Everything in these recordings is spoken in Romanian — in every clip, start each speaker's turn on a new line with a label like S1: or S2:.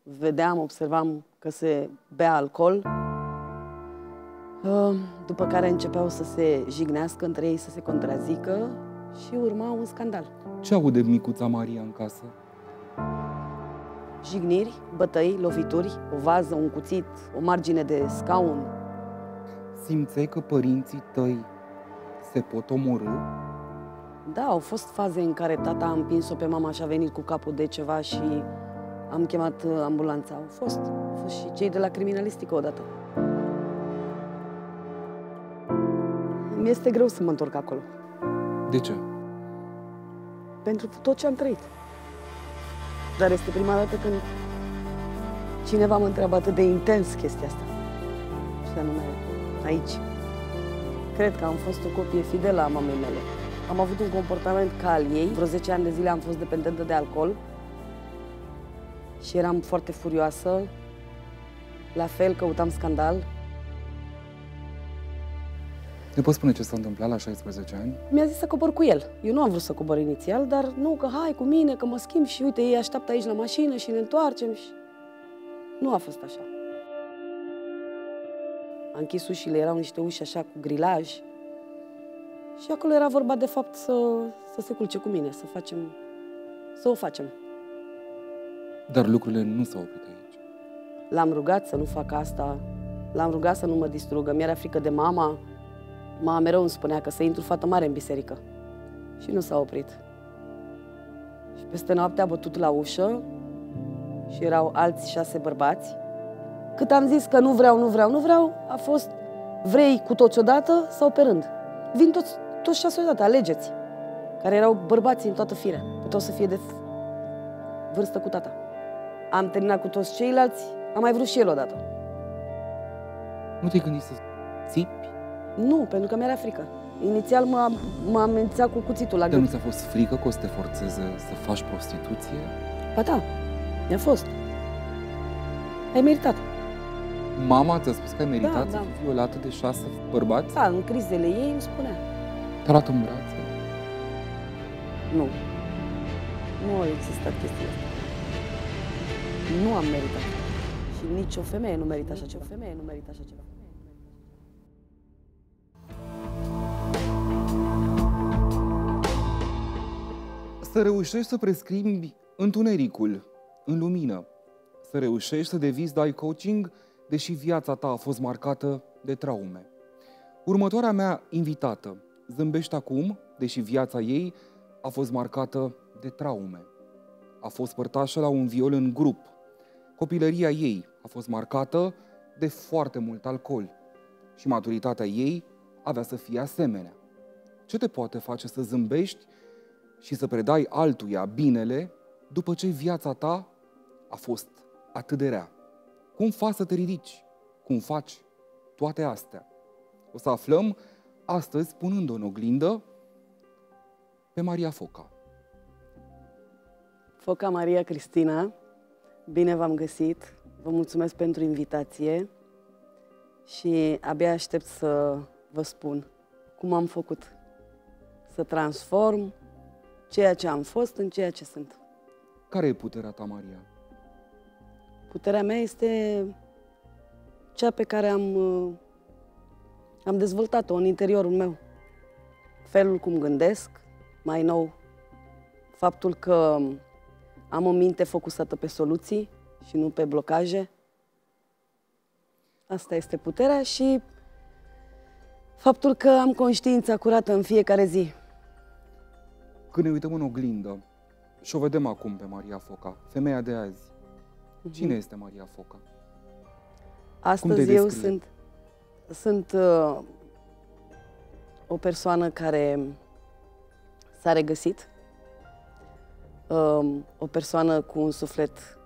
S1: vedeam, observam că se bea alcool, după care începeau să se jignească între ei, să se contrazică și urma un scandal.
S2: Ce aude micuța Maria în casă?
S1: Jigniri, bătăi, lovituri, o vază, un cuțit, o margine de scaun.
S2: Simțeai că părinții tăi se pot omorî?
S1: Da, au fost faze în care tata a împins-o pe mama și a venit cu capul de ceva și am chemat ambulanța. Au fost și cei de la criminalistică odată. Mi-este greu să mă întorc acolo.
S2: De ce?
S1: Pentru tot ce am trăit. Dar este prima dată când cineva mă întreabă atât de intens chestia asta. Și anume, aici. Cred că am fost o copie fidelă a mamei mele. Am avut un comportament ca al ei. Vreo 10 ani de zile am fost dependentă de alcool. Și eram foarte furioasă. La fel, căutam scandal.
S2: Ne poți spune ce s-a întâmplat la 16 ani?
S1: Mi-a zis să cobor cu el. Eu nu am vrut să cobor inițial, dar nu, că hai cu mine, că mă schimb și uite, ei așteaptă aici la mașină și ne întoarcem. Și... Nu a fost așa. A închis ușile, erau niște uși așa cu grilaj. Și acolo era vorba de fapt să se culce cu mine, să o facem.
S2: Dar lucrurile nu s-au oprit aici.
S1: L-am rugat să nu facă asta, l-am rugat să nu mă distrugă, mi-era frică de mama. Mama mereu îmi spunea că să intru fată mare în biserică. Și nu s-a oprit. Și peste noapte a bătut la ușă și erau alți 6 bărbați. Cât am zis că nu vreau, a fost vrei cu toți odată sau pe rând. Vin toți 6 odată, alegeți. Care erau bărbați în toată firea. Puteau să fie de vârstă cu tata. Am terminat cu toți ceilalți, am mai vrut și el odată.
S2: Nu te-ai gândit să țipi?
S1: Nu, pentru că mi-era frică. Inițial m-a amenințat cu cuțitul la gât.
S2: Dar nu ți-a fost frică că o să te forțeze să faci prostituție?
S1: Ba da, mi-a fost. Ai meritat.
S2: Mama ți-a spus că ai meritat să
S1: Da.
S2: fii violată de 6 bărbați?
S1: Da, în crizele ei îmi spunea.
S2: Te-a luat în brațe?
S1: Nu. Nu a existat chestia asta. Nu am meritat. Și nici o femeie nu merită așa ceva.
S2: Să reușești să prescrimbi întunericul în lumină. Să reușești să devizi dai coaching, deși viața ta a fost marcată de traume. Următoarea mea invitată zâmbește acum, deși viața ei a fost marcată de traume. A fost părtașă la un viol în grup. Copilăria ei a fost marcată de foarte mult alcool. Și maturitatea ei avea să fie asemenea. Ce te poate face să zâmbești și să predai altuia binele după ce viața ta a fost atât de rea? Cum faci să te ridici? Cum faci toate astea? O să aflăm astăzi, punând-o în oglindă, pe Maria Foca.
S1: Foca Maria Cristina, bine v-am găsit. Vă mulțumesc pentru invitație și abia aștept să vă spun cum am făcut să transform ceea ce am fost în ceea ce sunt.
S2: Care e puterea ta, Maria?
S1: Puterea mea este cea pe care am dezvoltat-o în interiorul meu. Felul cum gândesc, mai nou, faptul că am o minte focusată pe soluții și nu pe blocaje. Asta este puterea și faptul că am conștiința curată în fiecare zi.
S2: Când ne uităm în oglindă și o vedem acum pe Maria Foca, femeia de azi, cine este Maria Foca?
S1: Astăzi eu sunt o persoană care s-a regăsit, o persoană cu un suflet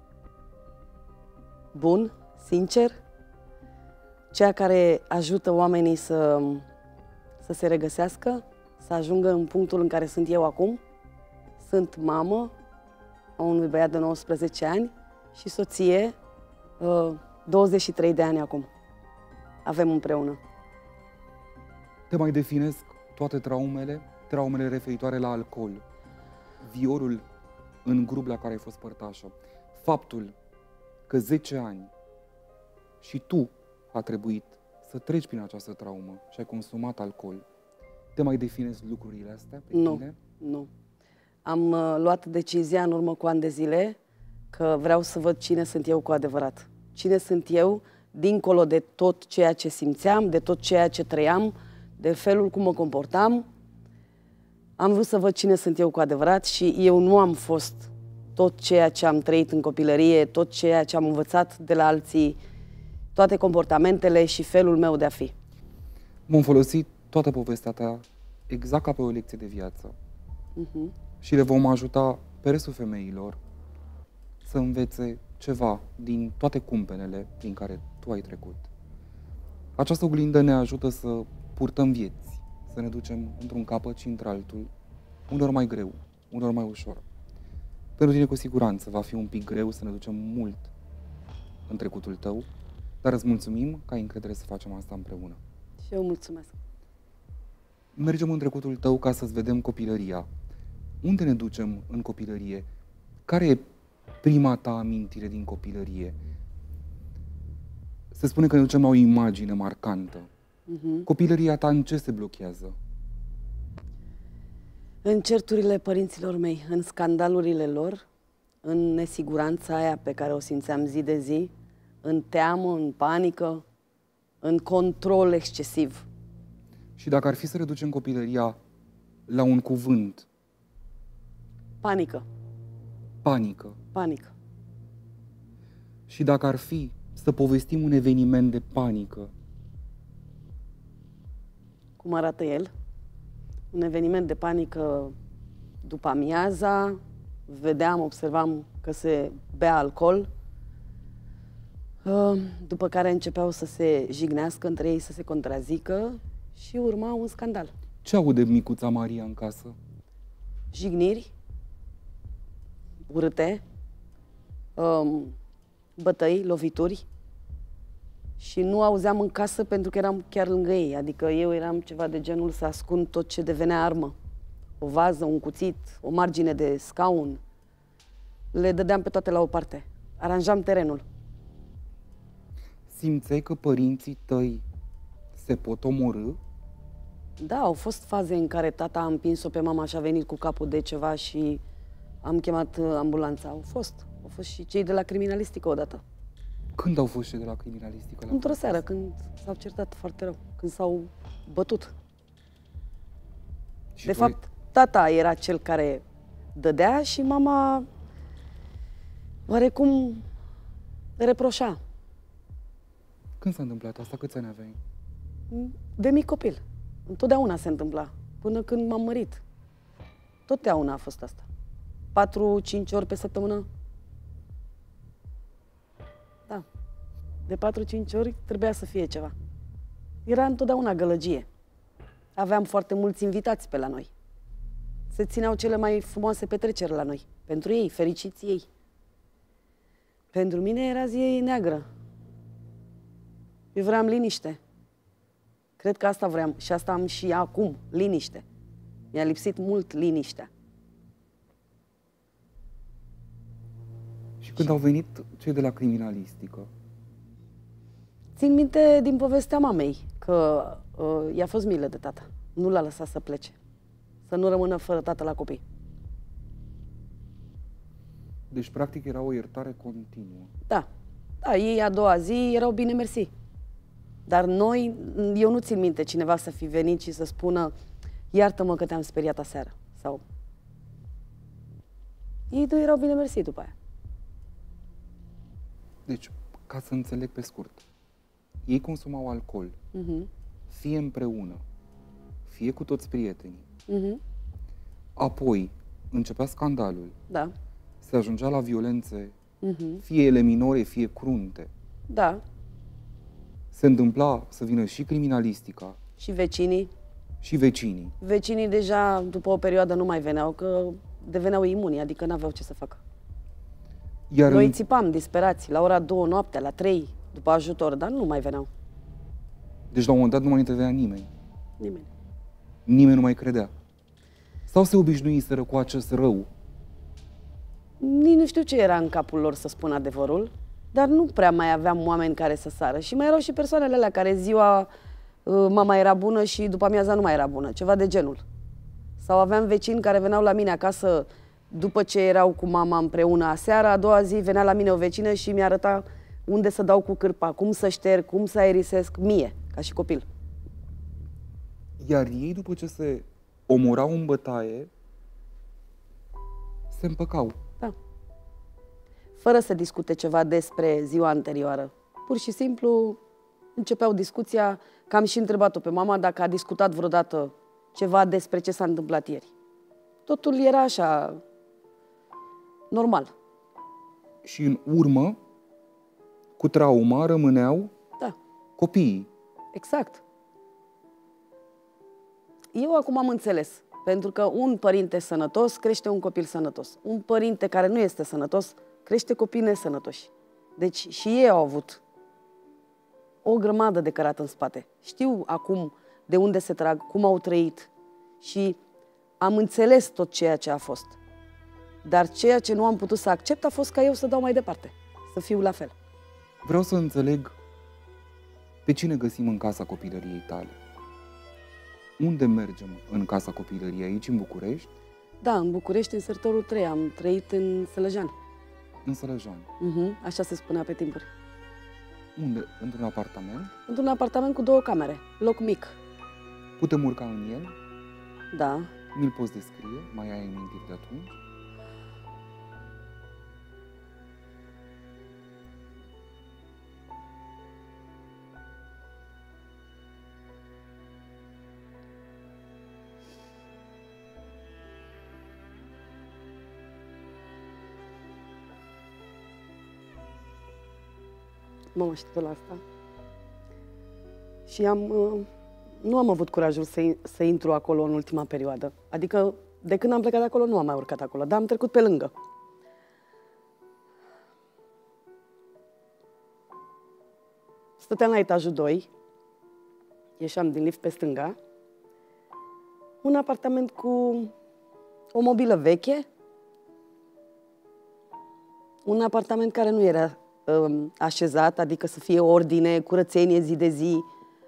S1: bun, sincer, cea care ajută oamenii să se regăsească, să ajungă în punctul în care sunt eu acum. Sunt mamă a unui băiat de 19 ani și soție 23 de ani acum. Avem împreună.
S2: Te mai definesc toate traumele referitoare la alcool, violul în grup la care ai fost părtașă, faptul că 10 ani și tu a trebuit să treci prin această traumă și ai consumat alcool, te mai definezi lucrurile astea pe tine?
S1: Nu. Am luat decizia în urmă cu ani de zile că vreau să văd cine sunt eu cu adevărat. Cine sunt eu dincolo de tot ceea ce simțeam, de tot ceea ce trăiam, de felul cum mă comportam. Am vrut să văd cine sunt eu cu adevărat și eu nu am fost tot ceea ce am trăit în copilărie, tot ceea ce am învățat de la alții, toate comportamentele și felul meu de a fi.
S2: Vom folosi toată povestea ta exact ca pe o lecție de viață. Și le vom ajuta pe restul femeilor să învețe ceva din toate cumpenele prin care tu ai trecut. Această oglindă ne ajută să purtăm vieți, să ne ducem într-un capăt și într-altul, unor mai greu, unor mai ușor. Pentru tine, cu siguranță, va fi un pic greu să ne ducem mult în trecutul tău, dar îți mulțumim că ai încredere să facem asta împreună.
S1: Și eu mulțumesc.
S2: Mergem în trecutul tău ca să-ți vedem copilăria. Unde ne ducem în copilărie? Care e prima ta amintire din copilărie? Se spune că ne ducem la o imagine marcantă. Copilăria ta în ce se blochează?
S1: În certurile părinților mei, în scandalurile lor, în nesiguranța aia pe care o simțeam zi de zi, în teamă, în panică, în control excesiv.
S2: Și dacă ar fi să reducem copilăria la un cuvânt?
S1: Panică.
S2: Panică.
S1: Panică.
S2: Și dacă ar fi să povestim un eveniment de panică?
S1: Cum arată el? Un eveniment de panică după amiaza, observam că se bea alcool, după care începeau să se jignească între ei, să se contrazică și urma un scandal.
S2: Ce aude micuța Maria în casă?
S1: Jigniri, urâte, bătăi, lovituri și nu auzeam în casă pentru că eram chiar lângă ei. Adică eu eram ceva de genul să ascund tot ce devenea armă. O vază, un cuțit, o margine de scaun. Le dădeam pe toate la o parte. Aranjam terenul.
S2: Simțeai că părinții tăi se pot omorî?
S1: Da, au fost faze în care tata a împins-o pe mama și a venit cu capul de ceva și am chemat ambulanța. Au fost și cei de la criminalistică odată.
S2: Când au fost cei de la criminalistică?
S1: Într-o seară, când s-au certat foarte rău, când s-au bătut.
S2: Și
S1: de fapt, tata era cel care dădea și mama oarecum reproșa.
S2: Când s-a întâmplat asta? Câți ani aveai?
S1: De mic copil. Întotdeauna se întâmpla. Până când m-am mărit. Totdeauna a fost asta. 4-5 ori pe săptămână. Da. De 4-5 ori trebuia să fie ceva. Era întotdeauna gălăgie. Aveam foarte mulți invitați pe la noi. Se țineau cele mai frumoase petreceri la noi. Pentru ei, fericiți ei. Pentru mine era zi neagră. Eu vreau liniște. Cred că asta vreau și asta am și acum, liniște. Mi-a lipsit mult liniștea.
S2: Și când au venit cei de la criminalistică?
S1: Țin minte din povestea mamei că i-a fost milă de tata. Nu l-a lăsat să plece. Să nu rămână fără tată la copii.
S2: Deci, practic, era o iertare continuă.
S1: Da. Da, ei a doua zi erau bine mersi. Dar noi, eu nu țin minte cineva să fi venit și să spună iartă-mă că te-am speriat aseară. Sau... Ei doi erau bine mersi după aia.
S2: Deci, ca să înțeleg pe scurt, ei consumau alcool, fie împreună, fie cu toți prietenii. Apoi începea scandalul.
S1: Da.
S2: Se ajungea la violențe, fie ele minore, fie crunte.
S1: Da.
S2: Se întâmpla să vină și criminalistica.
S1: Și vecinii.
S2: Și vecinii.
S1: Vecinii deja, după o perioadă, nu mai veneau, că deveneau imuni, adică n-aveau ce să facă.
S2: Iar
S1: noi țipam, disperați, la ora 2 noaptea, la 3, după ajutor, dar nu mai veneau.
S2: Deci la un moment dat nu mai intervenea nimeni.
S1: Nimeni.
S2: Nimeni nu mai credea. Sau se obișnuiseră cu acest rău?
S1: Nici nu știu ce era în capul lor să spun adevărul, dar nu prea mai aveam oameni care să sară. Și mai erau și persoanele alea care ziua mama era bună și după amiaza nu mai era bună, ceva de genul. Sau aveam vecini care veneau la mine acasă după ce erau cu mama împreună aseară, a doua zi venea la mine o vecină și mi arăta unde să dau cu cârpa, cum să șterg, cum să aerisesc, mie, ca și copil.
S2: Iar ei, după ce se omorau în bătaie, se împăcau.
S1: Da. Fără să discute ceva despre ziua anterioară. Pur și simplu începeau discuția, că am și întrebat-o pe mama dacă a discutat vreodată ceva despre ce s-a întâmplat ieri. Totul era așa, normal.
S2: Și în urmă, cu trauma, rămâneau copiii.
S1: Exact. Eu acum am înțeles, pentru că un părinte sănătos crește un copil sănătos. Un părinte care nu este sănătos crește copii nesănătoși. Deci și ei au avut o grămadă de cărat în spate. Știu acum de unde se trag, cum au trăit și am înțeles tot ceea ce a fost. Dar ceea ce nu am putut să accept a fost ca eu să dau mai departe, să fiu la fel.
S2: Vreau să înțeleg pe cine găsim în casa copilăriei tale. Unde mergem în casa copilăriei? Aici, în București?
S1: Da, în București, în Sărtorul 3. Am trăit în Sălăjan.
S2: În Sălăjan.
S1: Așa se spunea pe timpuri.
S2: Unde? Într-un apartament?
S1: Într-un apartament cu 2 camere, loc mic.
S2: Putem urca în el?
S1: Da.
S2: Mi-l poți descrie? Mai ai amintiri de atunci?
S1: M-am așteptat la asta. Și nu am avut curajul să intru acolo în ultima perioadă. Adică, de când am plecat de acolo, nu am mai urcat acolo, dar am trecut pe lângă. Stăteam la etajul 2, ieșeam din lift pe stânga, un apartament cu o mobilă veche, un apartament care nu era așezat, adică să fie ordine, curățenie zi de zi.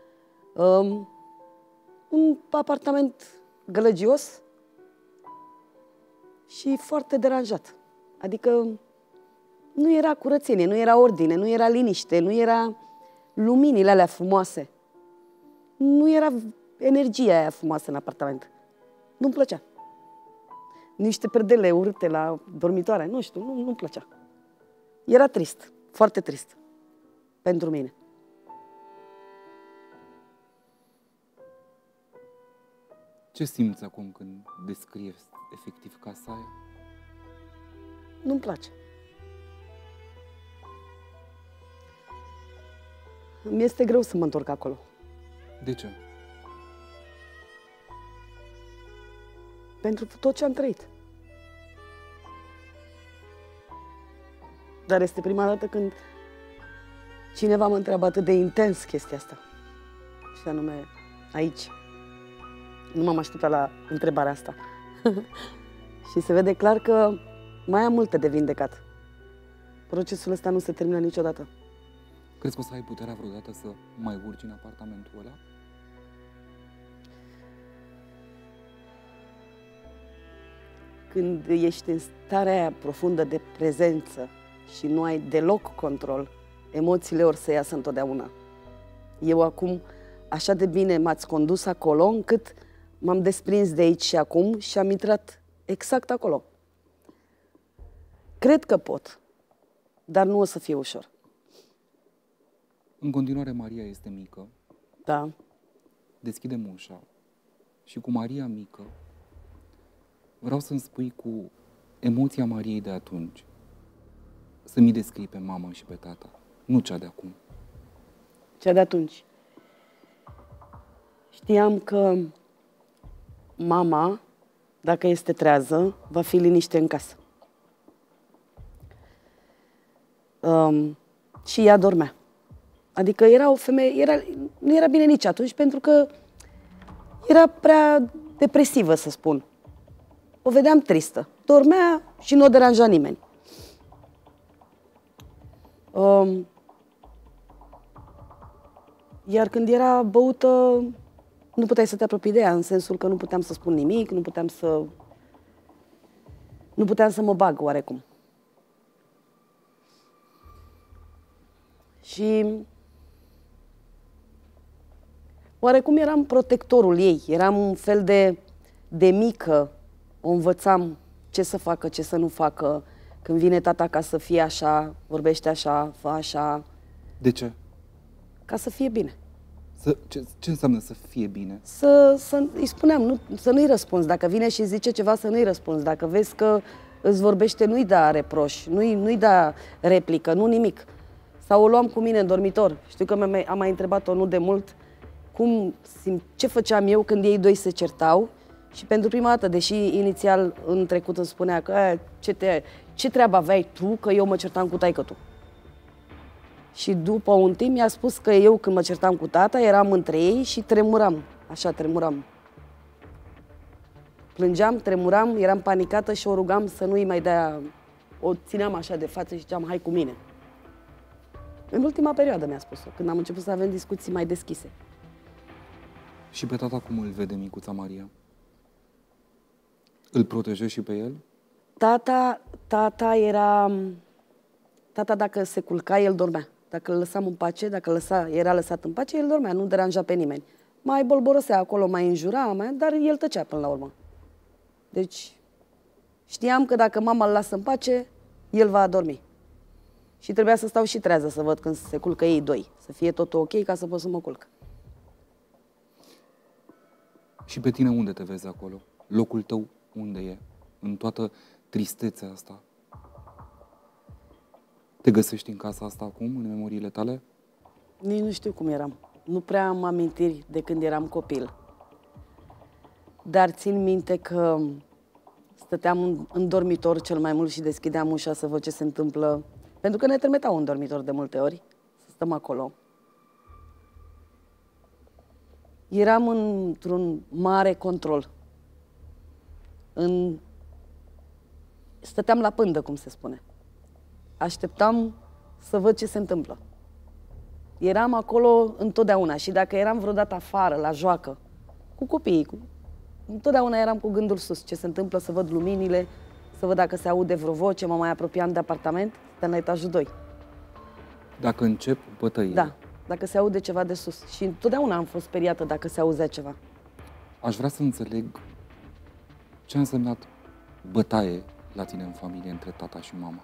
S1: Un apartament gălăgios și foarte deranjat. Adică nu era curățenie, nu era ordine, nu era liniște, nu era luminile alea frumoase. Nu era energia aia frumoasă în apartament. Nu-mi plăcea. Niște perdele urâte la dormitoare, nu știu, nu-mi plăcea. Era trist, foarte trist pentru mine.
S2: Ce simți acum când descrie efectiv casa aia?
S1: Nu-mi place. Mi-este greu să mă întorc acolo.
S2: De ce?
S1: Pentru tot ce am trăit. Dar este prima dată când cineva mă întreabă atât de intens chestia asta. Și anume, aici. Nu m-am așteptat la întrebarea asta. Și se vede clar că mai am multe de vindecat. Procesul ăsta nu se termină niciodată.
S2: Crezi că o să ai puterea vreodată să mai urci în apartamentul ăla?
S1: Când ești în starea aia profundă de prezență și nu ai deloc control, emoțiile or să iasă întotdeauna. Eu acum, așa de bine m-ați condus acolo, încât m-am desprins de aici și acum și am intrat exact acolo. Cred că pot, dar nu o să fie ușor.
S2: În continuare, Maria este mică.
S1: Da.
S2: Deschidem ușa și cu Maria mică vreau să-mi spui cu emoția Mariei de atunci, să mi descrii pe mama și pe tata, nu cea de acum.
S1: Cea de atunci. Știam că mama, dacă este trează, va fi liniște în casă. Și ea dormea. Adică era o femeie, nu era bine nici atunci, pentru că era prea depresivă, să spun. O vedeam tristă. Dormea și nu o deranja nimeni. Iar când era băută, nu puteai să te apropii de ea, în sensul că nu puteam să spun nimic, nu puteam să mă bag oarecum. Și oarecum eram protectorul ei, eram un fel de mică, o învățam ce să facă, ce să nu facă. Când vine tata ca să fie așa, vorbește așa, fă așa.
S2: De ce?
S1: Ca să fie bine.
S2: Ce înseamnă să fie bine?
S1: Îi spuneam, să nu-i răspunzi. Dacă vine și zice ceva, să nu-i răspunzi. Dacă vezi că îți vorbește, nu-i da reproș, nu-i da replică, nu nimic. Sau o luam cu mine în dormitor. Știu că am mai întrebat-o nu de mult ce făceam eu când ei doi se certau. Și pentru prima dată, deși inițial în trecut îmi spunea că ce treabă aveai tu că eu mă certam cu taică-tu. Și după un timp mi-a spus că eu când mă certam cu tata eram între ei și tremuram, așa tremuram. Plângeam, tremuram, eram panicată și o rugam să nu-i mai dea, o țineam așa de față și ziceam hai cu mine. În ultima perioadă mi-a spus-o, când am început să avem discuții mai deschise.
S2: Și pe tata cum îl vede micuța Maria? Îl protejezi și pe el?
S1: Tata dacă se culca, el dormea. Dacă îl lăsam în pace, era lăsat în pace, el dormea, nu deranja pe nimeni. Mai bolborosea acolo, mai înjura, dar el tăcea până la urmă. Deci știam că dacă mama îl lasă în pace, el va adormi. Și trebuia să stau și trează să văd când se culcă ei doi. Să fie totul ok ca să pot să mă culc.
S2: Și pe tine unde te vezi acolo? Locul tău unde e? În toată tristețea asta? Te găsești în casa asta acum, în memoriile tale?
S1: Nici nu știu cum eram. Nu prea am amintiri de când eram copil. Dar țin minte că stăteam în dormitor cel mai mult și deschideam ușa să văd ce se întâmplă. Pentru că ne trimiteau în dormitor de multe ori, să stăm acolo. Eram într-un mare control. Stăteam la pândă, cum se spune. Așteptam să văd ce se întâmplă. Eram acolo întotdeauna și dacă eram vreodată afară, la joacă, cu copiii, întotdeauna eram cu gândul sus. Ce se întâmplă, să văd luminile, să văd dacă se aude vreo voce, mă mai apropiam de apartament, stăteam la etajul 2.
S2: Dacă încep bătăile.
S1: Da, dacă se aude ceva de sus. Și întotdeauna am fost speriată dacă se auzea ceva.
S2: Aș vrea să înțeleg ce a însemnat bătaie la tine în familie între tata și mama.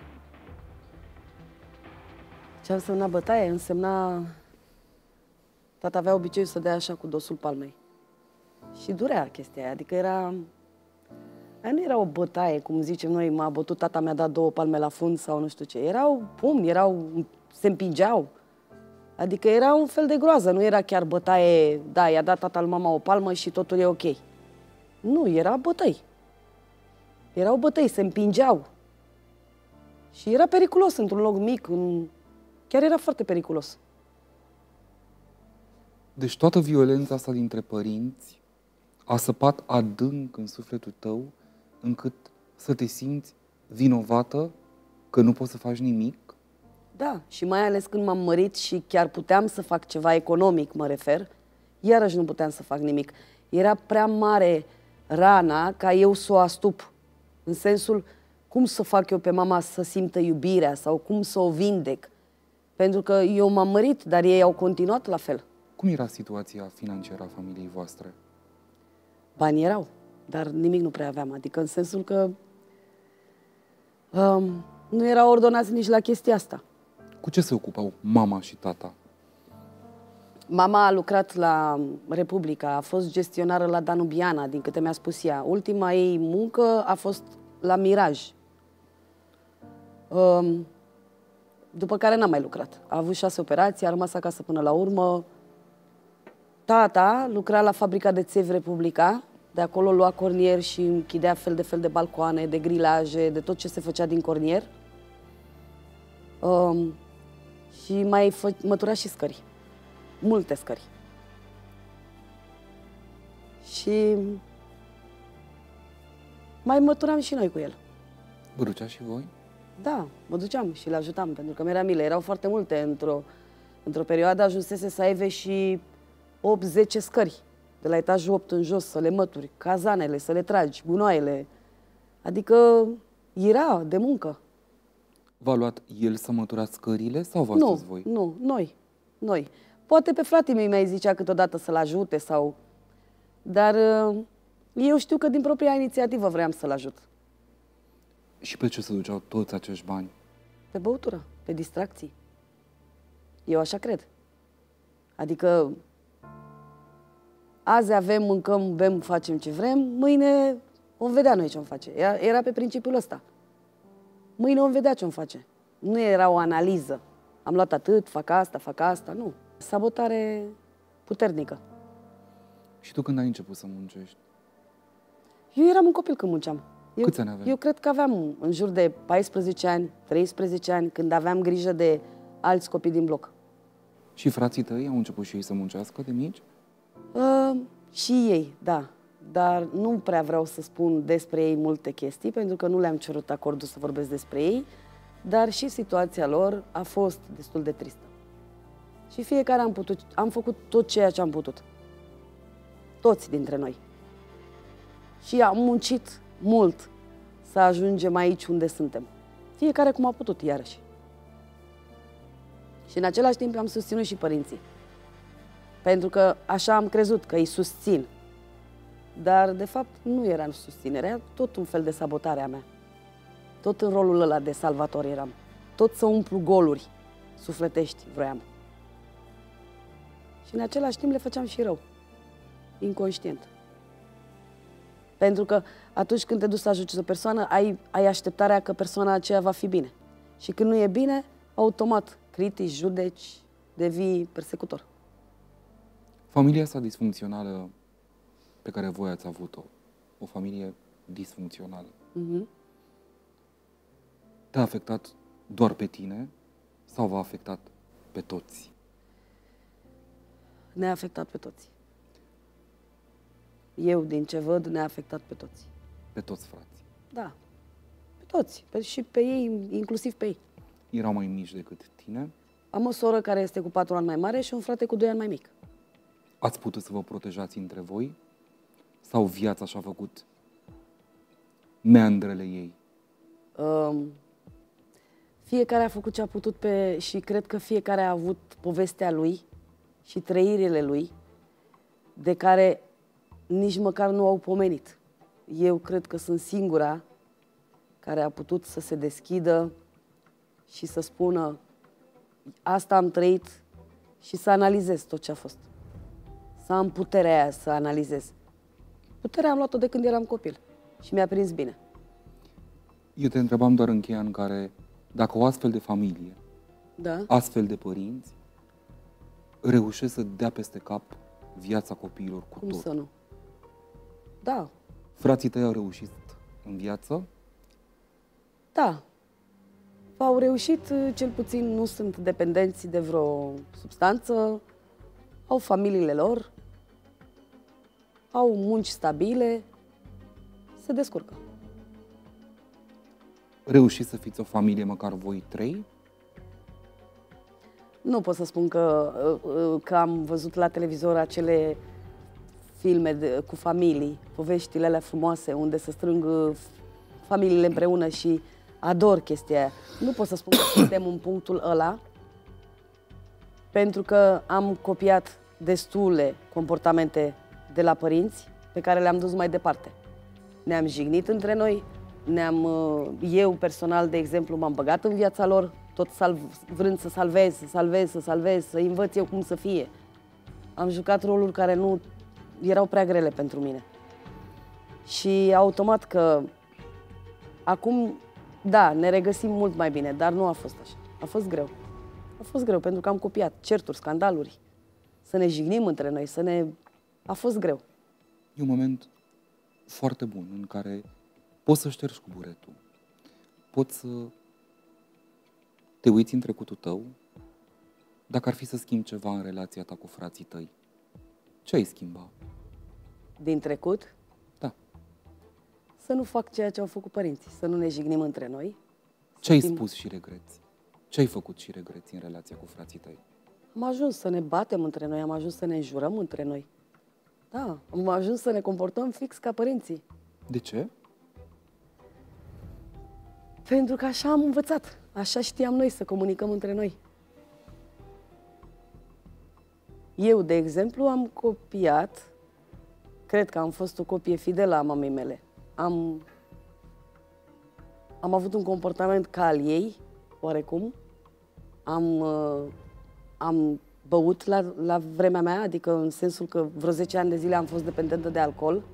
S1: Ce însemna bătaie? Însemna... Tata avea obiceiul să dea așa cu dosul palmei. Și durea chestia aia, adică era... Aia nu era o bătaie, cum zicem noi, m-a bătut tata, mi-a dat 2 palme la fund sau nu știu ce. Erau pumni, se împingeau. Adică era un fel de groază, nu era chiar bătaie, da, i-a dat tata lui mama o palmă și totul e ok. Nu, era bătăi. Erau bătăi, se împingeau. Și era periculos într-un loc mic, chiar era foarte periculos.
S2: Deci toată violența asta dintre părinți a săpat adânc în sufletul tău, încât să te simți vinovată că nu poți să faci nimic?
S1: Da, și mai ales când m-am mărit și chiar puteam să fac ceva economic, mă refer, iarăși nu puteam să fac nimic. Era prea mare rana ca eu să o astup. În sensul, cum să fac eu pe mama să simtă iubirea sau cum să o vindec. Pentru că eu m-am mărit, dar ei au continuat la fel.
S2: Cum era situația financiară a familiei voastre?
S1: Bani erau, dar nimic nu prea aveam. Adică în sensul că nu erau ordonați nici la chestia asta.
S2: Cu ce se ocupau mama și tata?
S1: Mama a lucrat la Republica, a fost gestionară la Danubiana, din câte mi-a spus ea. Ultima ei muncă a fost la Miraj. După care n-a mai lucrat. A avut 6 operații, a rămas acasă până la urmă. Tata lucra la fabrica de țevi Republica, de acolo lua cornier și închidea fel de balcoane, de grilaje, de tot ce se făcea din cornier. Și mai mătura și scări. Multe scări. Și mai măturam și noi cu el.
S2: Vă ducea și voi?
S1: Da, mă duceam și le ajutam, pentru că mi-era milă. Erau foarte multe. Într-o perioadă ajunsese să aibă și 8-10 scări, de la etajul 8 în jos, să le mături, cazanele, să le tragi, gunoaiele. Adică era de muncă.
S2: V-a luat el să măturați scările sau v-ați dus voi?
S1: Nu, noi. Poate pe fratele meu mi-ai zicea câteodată să-l ajute sau... Dar eu știu că din propria inițiativă vreau să-l ajut.
S2: Și pe ce se duceau toți acești bani?
S1: Pe băutură, pe distracții. Eu așa cred. Adică azi avem, mâncăm, bem, facem ce vrem, mâine vom vedea noi ce-om face. Era pe principiul ăsta. Mâine vom vedea ce-om face. Nu era o analiză. Am luat atât, fac asta, nu. Sabotare puternică.
S2: Și tu când ai început să muncești?
S1: Eu eram un copil când munceam.
S2: Câți ani aveai?
S1: Eu cred că aveam în jur de 14 ani, 13 ani, când aveam grijă de alți copii din bloc.
S2: Și frații tăi au început și ei să muncească de mici?
S1: Și ei, da. Dar nu prea vreau să spun despre ei multe chestii, pentru că nu le-am cerut acordul să vorbesc despre ei, dar și situația lor a fost destul de tristă. Și fiecare am făcut tot ceea ce am putut. Toți dintre noi. Și am muncit mult să ajungem aici unde suntem. Fiecare cum a putut, iarăși. Și în același timp am susținut și părinții. Pentru că așa am crezut că îi susțin. Dar, de fapt, nu era în susținere, era tot un fel de sabotare a mea. Tot în rolul ăla de salvator eram. Tot să umplu goluri sufletești vroiam. Și în același timp le făceam și rău. Inconștient. Pentru că atunci când te duci să ajuți o persoană, ai așteptarea că persoana aceea va fi bine. Și când nu e bine, automat critici, judeci, devii persecutor.
S2: Familia asta disfuncțională pe care voi ați avut-o, o familie disfuncțională, te-a afectat doar pe tine sau v-a afectat pe toți?
S1: Ne-a afectat pe toți. Eu, din ce văd, ne-a afectat pe toți.
S2: Pe toți frații?
S1: Da, pe toți. Și pe ei, inclusiv pe ei.
S2: Erau mai mici decât tine?
S1: Am o soră care este cu 4 ani mai mare și un frate cu 2 ani mai mic.
S2: Ați putut să vă protejați între voi? Sau viața și-a făcut meandrele ei?
S1: Fiecare a făcut ce a putut și cred că fiecare a avut povestea lui și trăirile lui, de care nici măcar nu au pomenit. Eu cred că sunt singura care a putut să se deschidă și să spună asta am trăit și să analizez tot ce a fost. Să am puterea aia să analizez. Puterea am luat-o de când eram copil și mi-a prins bine.
S2: Eu te întrebam doar în cheia în care, dacă o astfel de familie,
S1: da?
S2: Astfel de părinți, reușesc să dea peste cap viața copiilor cu
S1: Cum
S2: tot.
S1: să nu? Da.
S2: Frații tăi au reușit în viață?
S1: Da. Au reușit, cel puțin nu sunt dependenți de vreo substanță, au familiile lor, au munci stabile, se descurcă.
S2: Reușiți să fiți o familie, măcar voi trei?
S1: Nu pot să spun că am văzut la televizor acele filme cu familii, poveștile alea frumoase, unde se strâng familiile împreună și ador chestia aia. Nu pot să spun că suntem în punctul ăla, pentru că am copiat destule comportamente de la părinți pe care le-am dus mai departe. Ne-am jignit între noi, eu personal, de exemplu, m-am băgat în viața lor, tot vrând să salvez, să învăț eu cum să fie. Am jucat roluri care nu erau prea grele pentru mine. Și automat că acum, da, ne regăsim mult mai bine, dar nu a fost așa. A fost greu. A fost greu pentru că am copiat certuri, scandaluri, să ne jignim între noi, a fost greu.
S2: E un moment foarte bun în care poți să ștergi cu buretul, poți să te uiți în trecutul tău. Dacă ar fi să schimbi ceva în relația ta cu frații tăi, ce ai schimba?
S1: Din trecut?
S2: Da.
S1: Să nu fac ceea ce au făcut părinții, să nu ne jignim între noi,
S2: Ce ai spus și regreți? Ce ai făcut și regreți în relația cu frații tăi?
S1: Am ajuns să ne batem între noi, am ajuns să ne înjurăm între noi. Da, am ajuns să ne comportăm fix ca părinții.
S2: De ce?
S1: Pentru că așa am învățat, așa știam noi să comunicăm între noi. Eu, de exemplu, am copiat, cred că am fost o copie fidelă a mamei mele. Am avut un comportament ca al ei, oarecum. Am băut la vremea mea, adică în sensul că vreo 10 ani de zile am fost dependentă de alcool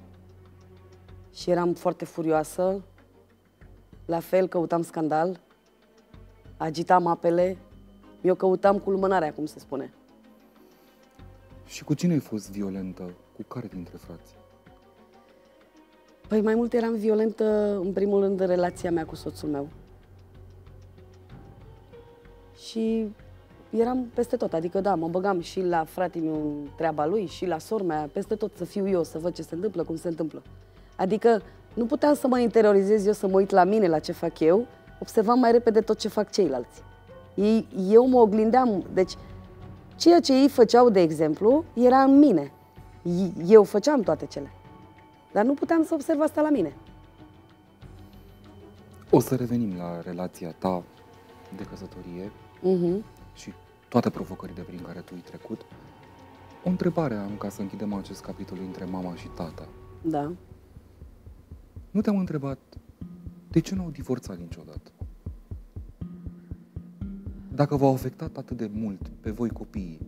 S1: și eram foarte furioasă. La fel, căutam scandal, agitam apele, eu căutam cu lumânarea, cum se spune.
S2: Și cu cine ai fost violentă? Cu care dintre frați?
S1: Păi mai mult eram violentă, în primul rând, în relația mea cu soțul meu. Și eram peste tot, adică da, mă băgam și la fratele meu în treaba lui, și la sora mea, peste tot să fiu eu, să văd ce se întâmplă, cum se întâmplă. Adică nu puteam să mă interiorizez eu, să mă uit la mine, la ce fac eu, observam mai repede tot ce fac ceilalți. Eu mă oglindeam, deci ceea ce ei făceau, de exemplu, era în mine. Eu făceam toate cele. Dar nu puteam să observ asta la mine.
S2: O să revenim la relația ta de căsătorie și toate provocările prin care tu ai trecut. O întrebare am ca să închidem acest capitol între mama și tata.
S1: Da.
S2: Nu te-am întrebat de ce nu au divorțat niciodată? Dacă v-au afectat atât de mult pe voi copiii,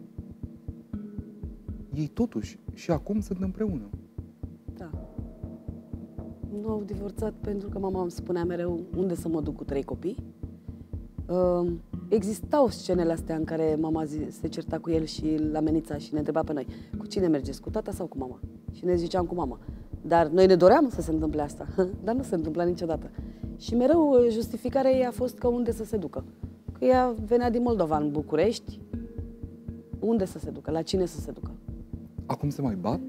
S2: ei totuși și acum sunt împreună.
S1: Da. Nu au divorțat pentru că mama îmi spunea mereu unde să mă duc cu 3 copii. Existau scenele astea în care mama se certa cu el și îl amenința și ne întreba pe noi: cu cine mergeți, cu tata sau cu mama? Și ne ziceam cu mama. Dar noi ne doream să se întâmple asta, dar nu se întâmpla niciodată. Și mereu justificarea ei a fost că unde să se ducă. Că ea venea din Moldova în București, unde să se ducă, la cine să se ducă.
S2: Acum se mai bat?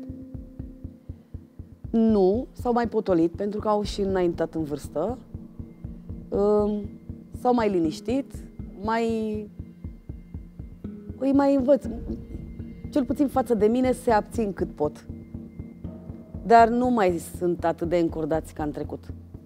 S1: Nu, s-au mai potolit pentru că au și înaintat în vârstă. S-au mai liniștit, îi mai învăț. Cel puțin față de mine se abțin cât pot. Dar nu mai sunt atât de încordați ca în trecut.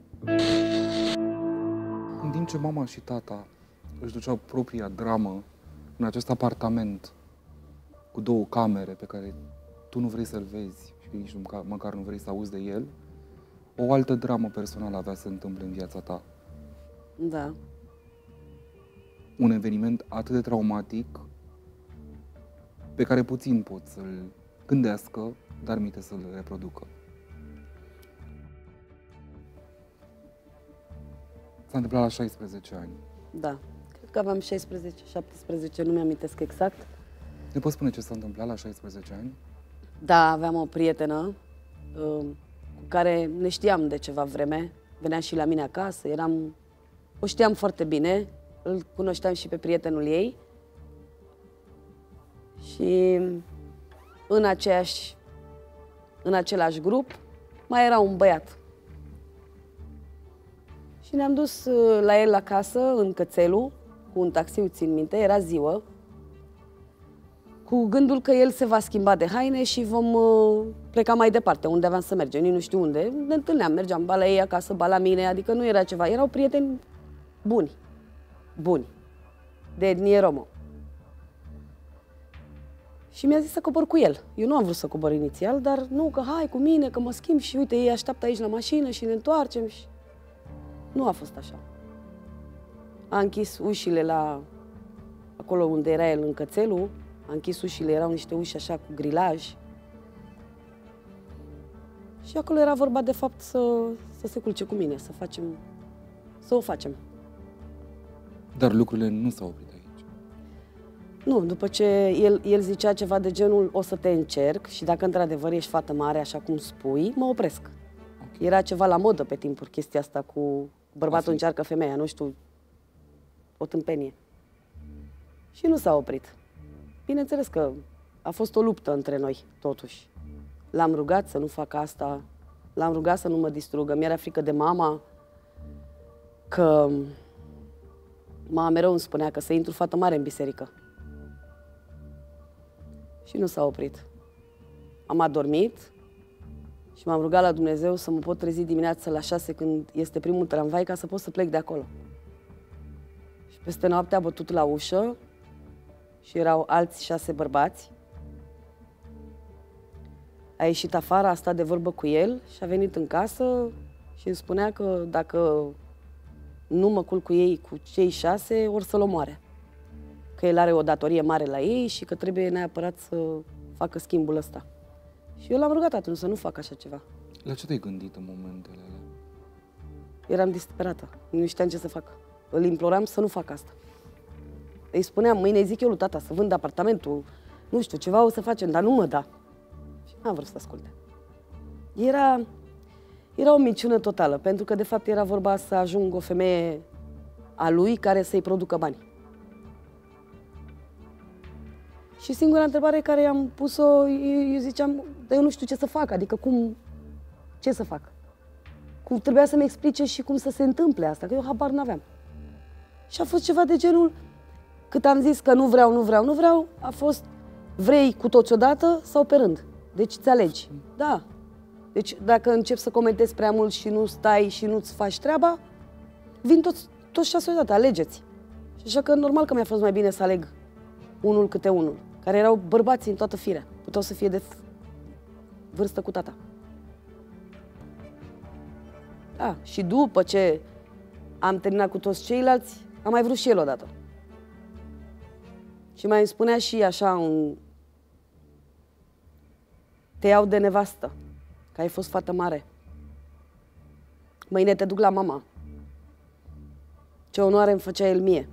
S2: În timp ce mama și tata își duceau propria dramă în acest apartament cu 2 camere pe care tu nu vrei să-l vezi și nici măcar nu vrei să auzi de el, o altă dramă personală avea să se întâmple în viața ta.
S1: Da.
S2: Un eveniment atât de traumatic pe care puțin pot să-l gândească, dar minte să-l reproducă. S-a întâmplat la 16 ani.
S1: Da. Cred că aveam 16-17, nu mi-amintesc exact.
S2: Ne poți spune ce s-a întâmplat la 16 ani?
S1: Da, aveam o prietenă cu care ne știam de ceva vreme. Venea și la mine acasă, o știam foarte bine, îl cunoșteam și pe prietenul ei. Și în același grup mai era un băiat. Și ne-am dus la el acasă, în Cățelu, cu un taxiu, țin minte, era ziua, cu gândul că el se va schimba de haine și vom pleca mai departe, unde aveam să mergem, nici nu știu unde. Ne întâlneam, mergeam ba la ei acasă, ba la mine, adică nu era ceva, erau prieteni buni, de etnie romă. Și mi-a zis să cobor cu el. Eu nu am vrut să cobor inițial, dar nu, că hai cu mine, că mă schimb și uite, ei așteaptă aici la mașină și ne întoarcem. Și... Nu a fost așa. A închis ușile acolo unde era el, în Cățelu, a închis ușile, erau niște uși așa cu grilaj. Și acolo era vorba de fapt să se culce cu mine, să o facem.
S2: Dar lucrurile nu s-au oprit aici.
S1: Nu, după ce el zicea ceva de genul o să te încerc și dacă într-adevăr ești fată mare, așa cum spui, mă opresc. Okay. Era ceva la modă pe timpuri, chestia asta cu bărbatul încearcă femeia, nu știu, o tâmpenie. Și nu s-a oprit. Bineînțeles că a fost o luptă între noi, totuși. L-am rugat să nu facă asta, l-am rugat să nu mă distrugă. Mi-era frică de mama, că Mama mereu îmi spunea că să intru fată mare în biserică. Și nu s-a oprit. Am adormit și m-am rugat la Dumnezeu să mă pot trezi dimineața la 6 când este primul tramvai ca să pot să plec de acolo. Și peste noapte a bătut la ușă și erau alți 6 bărbați. A ieșit afară, a stat de vorbă cu el și a venit în casă și îmi spunea că dacă nu mă culc cu ei, cu cei 6, or să-l omoare. Că el are o datorie mare la ei și că trebuie neapărat să facă schimbul ăsta. Și eu l-am rugat atunci să nu fac așa ceva.
S2: La ce te-ai gândit în momentele alea?
S1: Eram disperată, nu știam ce să fac. Îl imploram să nu fac asta. Îi spuneam, mâine zic eu lui tata să vând apartamentul, nu știu, ceva o să facem, dar nu mă da. Și n-am vrut să asculte. Era o minciună totală, pentru că de fapt era vorba să ajung o femeie a lui care să-i producă bani. Și singura întrebare care i-am pus-o, eu ziceam, dar eu nu știu ce să fac, adică ce să fac? Trebuia să-mi explice și cum să se întâmple asta, că eu habar n-aveam. Și a fost ceva de genul, cât am zis că nu vreau, a fost vrei cu toți odată sau pe rând. Deci îți alegi. Da. Deci dacă încep să comentezi prea mult și nu stai și nu-ți faci treaba, vin toți 6 odată, alegeți. Și așa că normal că mi-a fost mai bine să aleg unul câte unul, care erau bărbați în toată firea. Puteau să fie de vârstă cu tata. Da, și după ce am terminat cu toți ceilalți, am mai vrut și el odată. Și mai îmi spunea și așa te iau de nevastă, că ai fost fată mare. Mâine te duc la mama. Ce onoare îmi făcea el mie.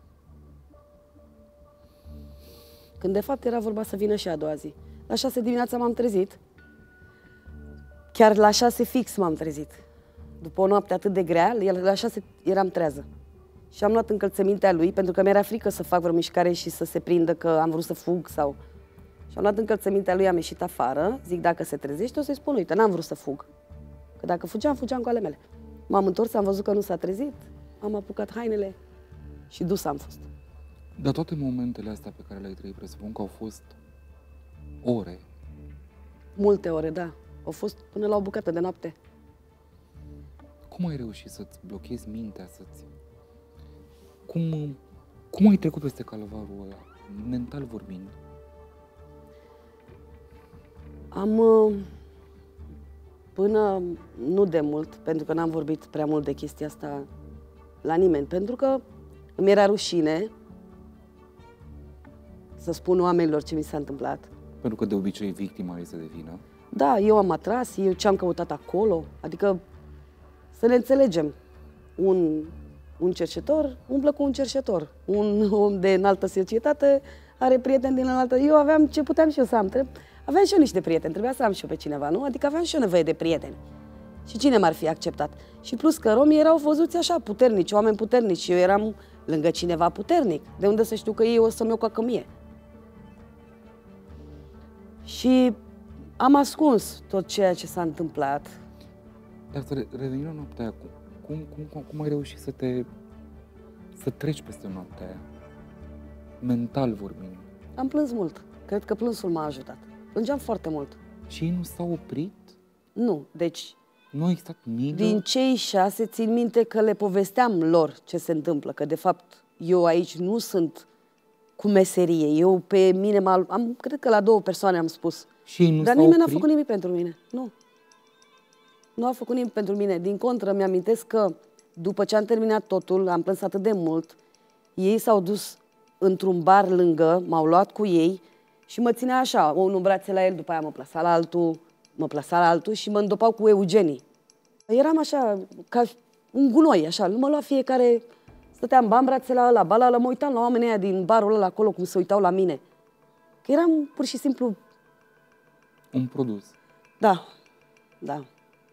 S1: Când de fapt era vorba să vină și a doua zi. La 6 dimineața m-am trezit. Chiar la 6 fix m-am trezit. După o noapte atât de grea, la 6 eram trează. Și am luat încălțămintea lui, pentru că mi-era frică să fac vreo mișcare și să se prindă că am vrut să fug sau... Și am luat încălțămintea lui, am ieșit afară, zic dacă se trezește o să-i spun, uite, n-am vrut să fug. Că dacă fugeam cu ale mele. M-am întors, am văzut că nu s-a trezit, am apucat hainele și dus am fost.
S2: Dar toate momentele astea pe care le-ai trăit, presupun că au fost ore.
S1: Multe ore, da. Au fost până la o bucată de noapte.
S2: Cum ai reușit să-ți blochezi mintea, Cum ai trecut peste calvarul ăla, mental vorbind?
S1: Am, până nu de mult, pentru că n-am vorbit prea mult de chestia asta la nimeni, pentru că îmi era rușine să spun oamenilor ce mi s-a întâmplat.
S2: Pentru că de obicei victima este de vină.
S1: Da, eu am atras, eu ce am căutat acolo, adică să ne înțelegem. Un cerșetor umblă cu un cerșetor. Un om de înaltă societate are prieteni din înaltă... Eu aveam ce puteam și eu să am. Aveam și eu niște prieteni, trebuia să am și eu pe cineva, nu? Adică aveam și eu nevoie de prieteni. Și cine m-ar fi acceptat? Și plus că romii erau văzuți așa, puternici, oameni puternici. Și eu eram lângă cineva puternic. De unde să știu că ei o să-mi o coacă mie? Și am ascuns tot ceea ce s-a întâmplat.
S2: Dar să revenim la noaptea aia. Cum ai reușit să treci peste noaptea aia? Mental vorbind.
S1: Am plâns mult. Cred că plânsul m-a ajutat. Plângeam foarte mult.
S2: Și ei nu s-au oprit?
S1: Nu, deci...
S2: Nu a existat milă?
S1: Din cei 6 țin minte că le povesteam lor ce se întâmplă, că de fapt eu aici nu sunt cu meserie. Eu pe mine cred că la 2 persoane am spus.
S2: Și ei nu
S1: Dar
S2: s-au
S1: nimeni n-a
S2: oprit?
S1: făcut nimic pentru mine. Nu. Nu a făcut nimic pentru mine. Din contră, mi-amintesc că după ce am terminat totul, am plâns atât de mult, ei s-au dus într-un bar lângă, m-au luat cu ei și mă ținea așa, unul în brațe la el, după aia mă plasa la altul și mă îndopau cu eugenii. Eram așa, ca un gunoi, așa, nu mă lua fiecare, stăteam ba în brațe la ăla, ba la ăla, mă uitam la oamenii aia din barul ăla acolo, cum se uitau la mine. Că eram pur și simplu...
S2: Un produs.
S1: Da, da.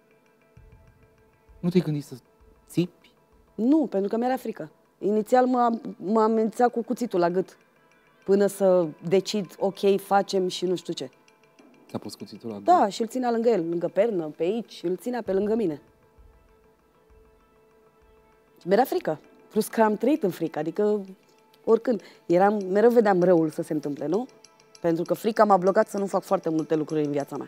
S2: Nu te-ai gândit să țipi?
S1: Nu, pentru că mi-era frică. Inițial mă amenința cu cuțitul la gât, până să decid, ok, facem și nu știu ce.
S2: Ți-a pus cuțitul la gât?
S1: Da, și îl ținea lângă el, lângă pernă, pe aici, îl ținea pe lângă mine. Și mi-era frică. Plus că am trăit în frică, adică oricând. Mereu vedeam răul să se întâmple, nu? Pentru că frica m-a blocat să nu fac foarte multe lucruri în viața mea.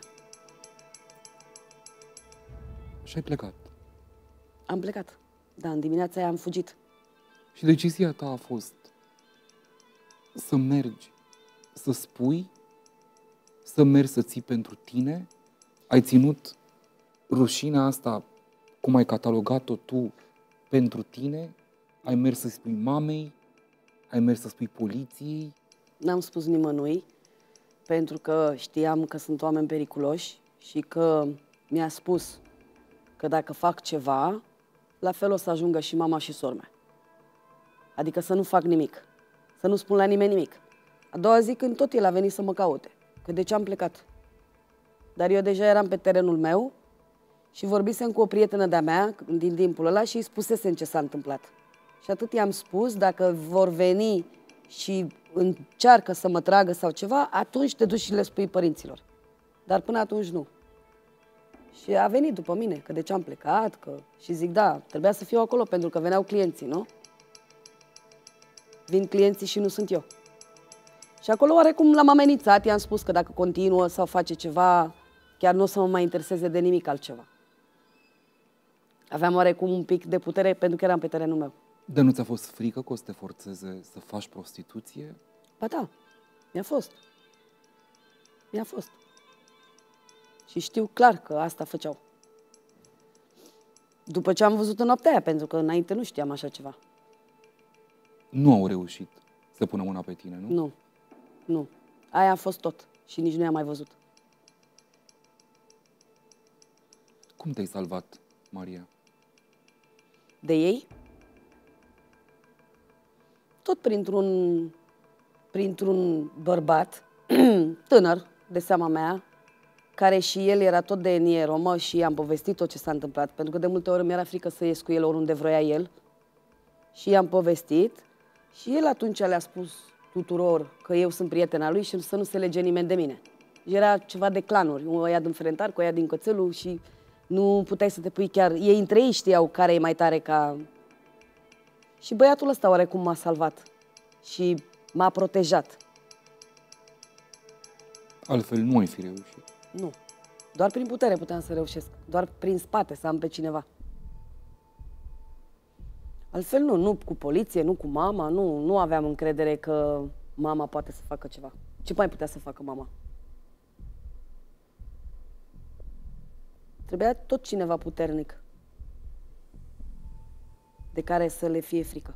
S2: Și ai plecat.
S1: Am plecat. Da, în dimineața aia am fugit.
S2: Și decizia ta a fost să mergi, să spui, să mergi să ții pentru tine? Ai ținut rușinea asta, cum ai catalogat-o tu, pentru tine? Ai mers să spui mamei? Ai mers să spui poliției?
S1: N-am spus nimănui, pentru că știam că sunt oameni periculoși și că mi-a spus că dacă fac ceva, la fel o să ajungă și mama și sora mea. Adică să nu fac nimic, să nu spun la nimeni nimic. A doua zi când tot el a venit să mă caute, că de ce am plecat. Dar eu deja eram pe terenul meu și vorbisem cu o prietenă de-a mea din timpul ăla și îi spusesem ce s-a întâmplat. Și atât i-am spus, dacă vor veni și încearcă să mă tragă sau ceva, atunci te duci și le spui părinților. Dar până atunci nu. Și a venit după mine, că de ce am plecat, că... Și zic, da, trebuia să fiu acolo pentru că veneau clienții, nu? Vin clienții și nu sunt eu. Și acolo oarecum l-am amenințat, i-am spus că dacă continuă sau face ceva, chiar nu o să mă mai intereseze de nimic altceva. Aveam oarecum un pic de putere pentru că eram pe terenul meu.
S2: Dar nu ți-a fost frică că o să te forțeze să faci prostituție?
S1: Ba da, mi-a fost. Mi-a fost. Și știu clar că asta făceau. După ce am văzut în noaptea aia, pentru că înainte nu știam așa ceva.
S2: Nu au reușit să pună mâna pe tine, nu?
S1: Nu, nu. Aia a fost tot și nici nu i-am mai văzut.
S2: Cum te-ai salvat, Maria?
S1: De ei? Tot printr-un bărbat tânăr, de seama mea, care și el era tot de etnie romă și i-am povestit tot ce s-a întâmplat, pentru că de multe ori mi-era frică să ies cu el oriunde vroia el. Și i-am povestit și el atunci le-a spus tuturor că eu sunt prietena lui și să nu se lege nimeni de mine. Era ceva de clanuri, ăia din Ferentar cu ăia din Cățelul și nu puteai să te pui chiar... Ei între ei știau care e mai tare ca... Și băiatul ăsta oarecum m-a salvat și m-a protejat.
S2: Altfel nu ai fi reușit.
S1: Nu. Doar prin putere puteam să reușesc. Doar prin spate să am pe cineva. Altfel nu cu poliție, nu cu mama, nu aveam încredere că mama poate să facă ceva. Ce mai putea să facă mama? Trebuia tot cineva puternic de care să le fie frică.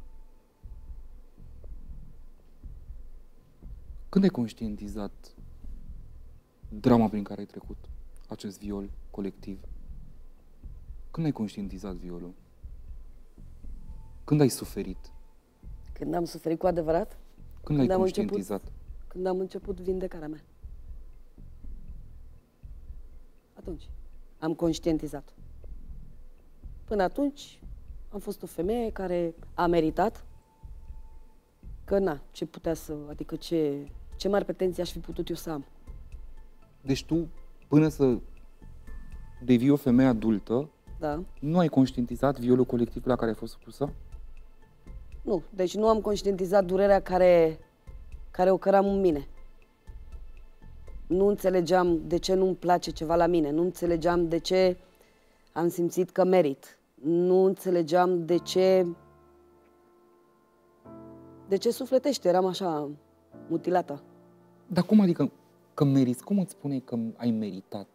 S2: Când ai conștientizat drama prin care ai trecut, acest viol colectiv? Când ai conștientizat violul? Când ai suferit?
S1: Când am suferit cu adevărat?
S2: Când l-ai conștientizat?
S1: Când am început vindecarea mea. Atunci am conștientizat. Până atunci am fost o femeie care a meritat că ce putea să, adică ce mari pretenții aș fi putut eu să am.
S2: Deci tu, până să devii o femeie adultă,
S1: da,
S2: nu ai conștientizat violul colectiv la care ai fost supusă?
S1: Nu, deci nu am conștientizat durerea care o căram în mine. Nu înțelegeam de ce nu-mi place ceva la mine, nu înțelegeam de ce am simțit că merit, nu înțelegeam de ce sufletește, eram așa mutilată.
S2: Dar cum adică că meriți? Cum îți spune că ai meritat?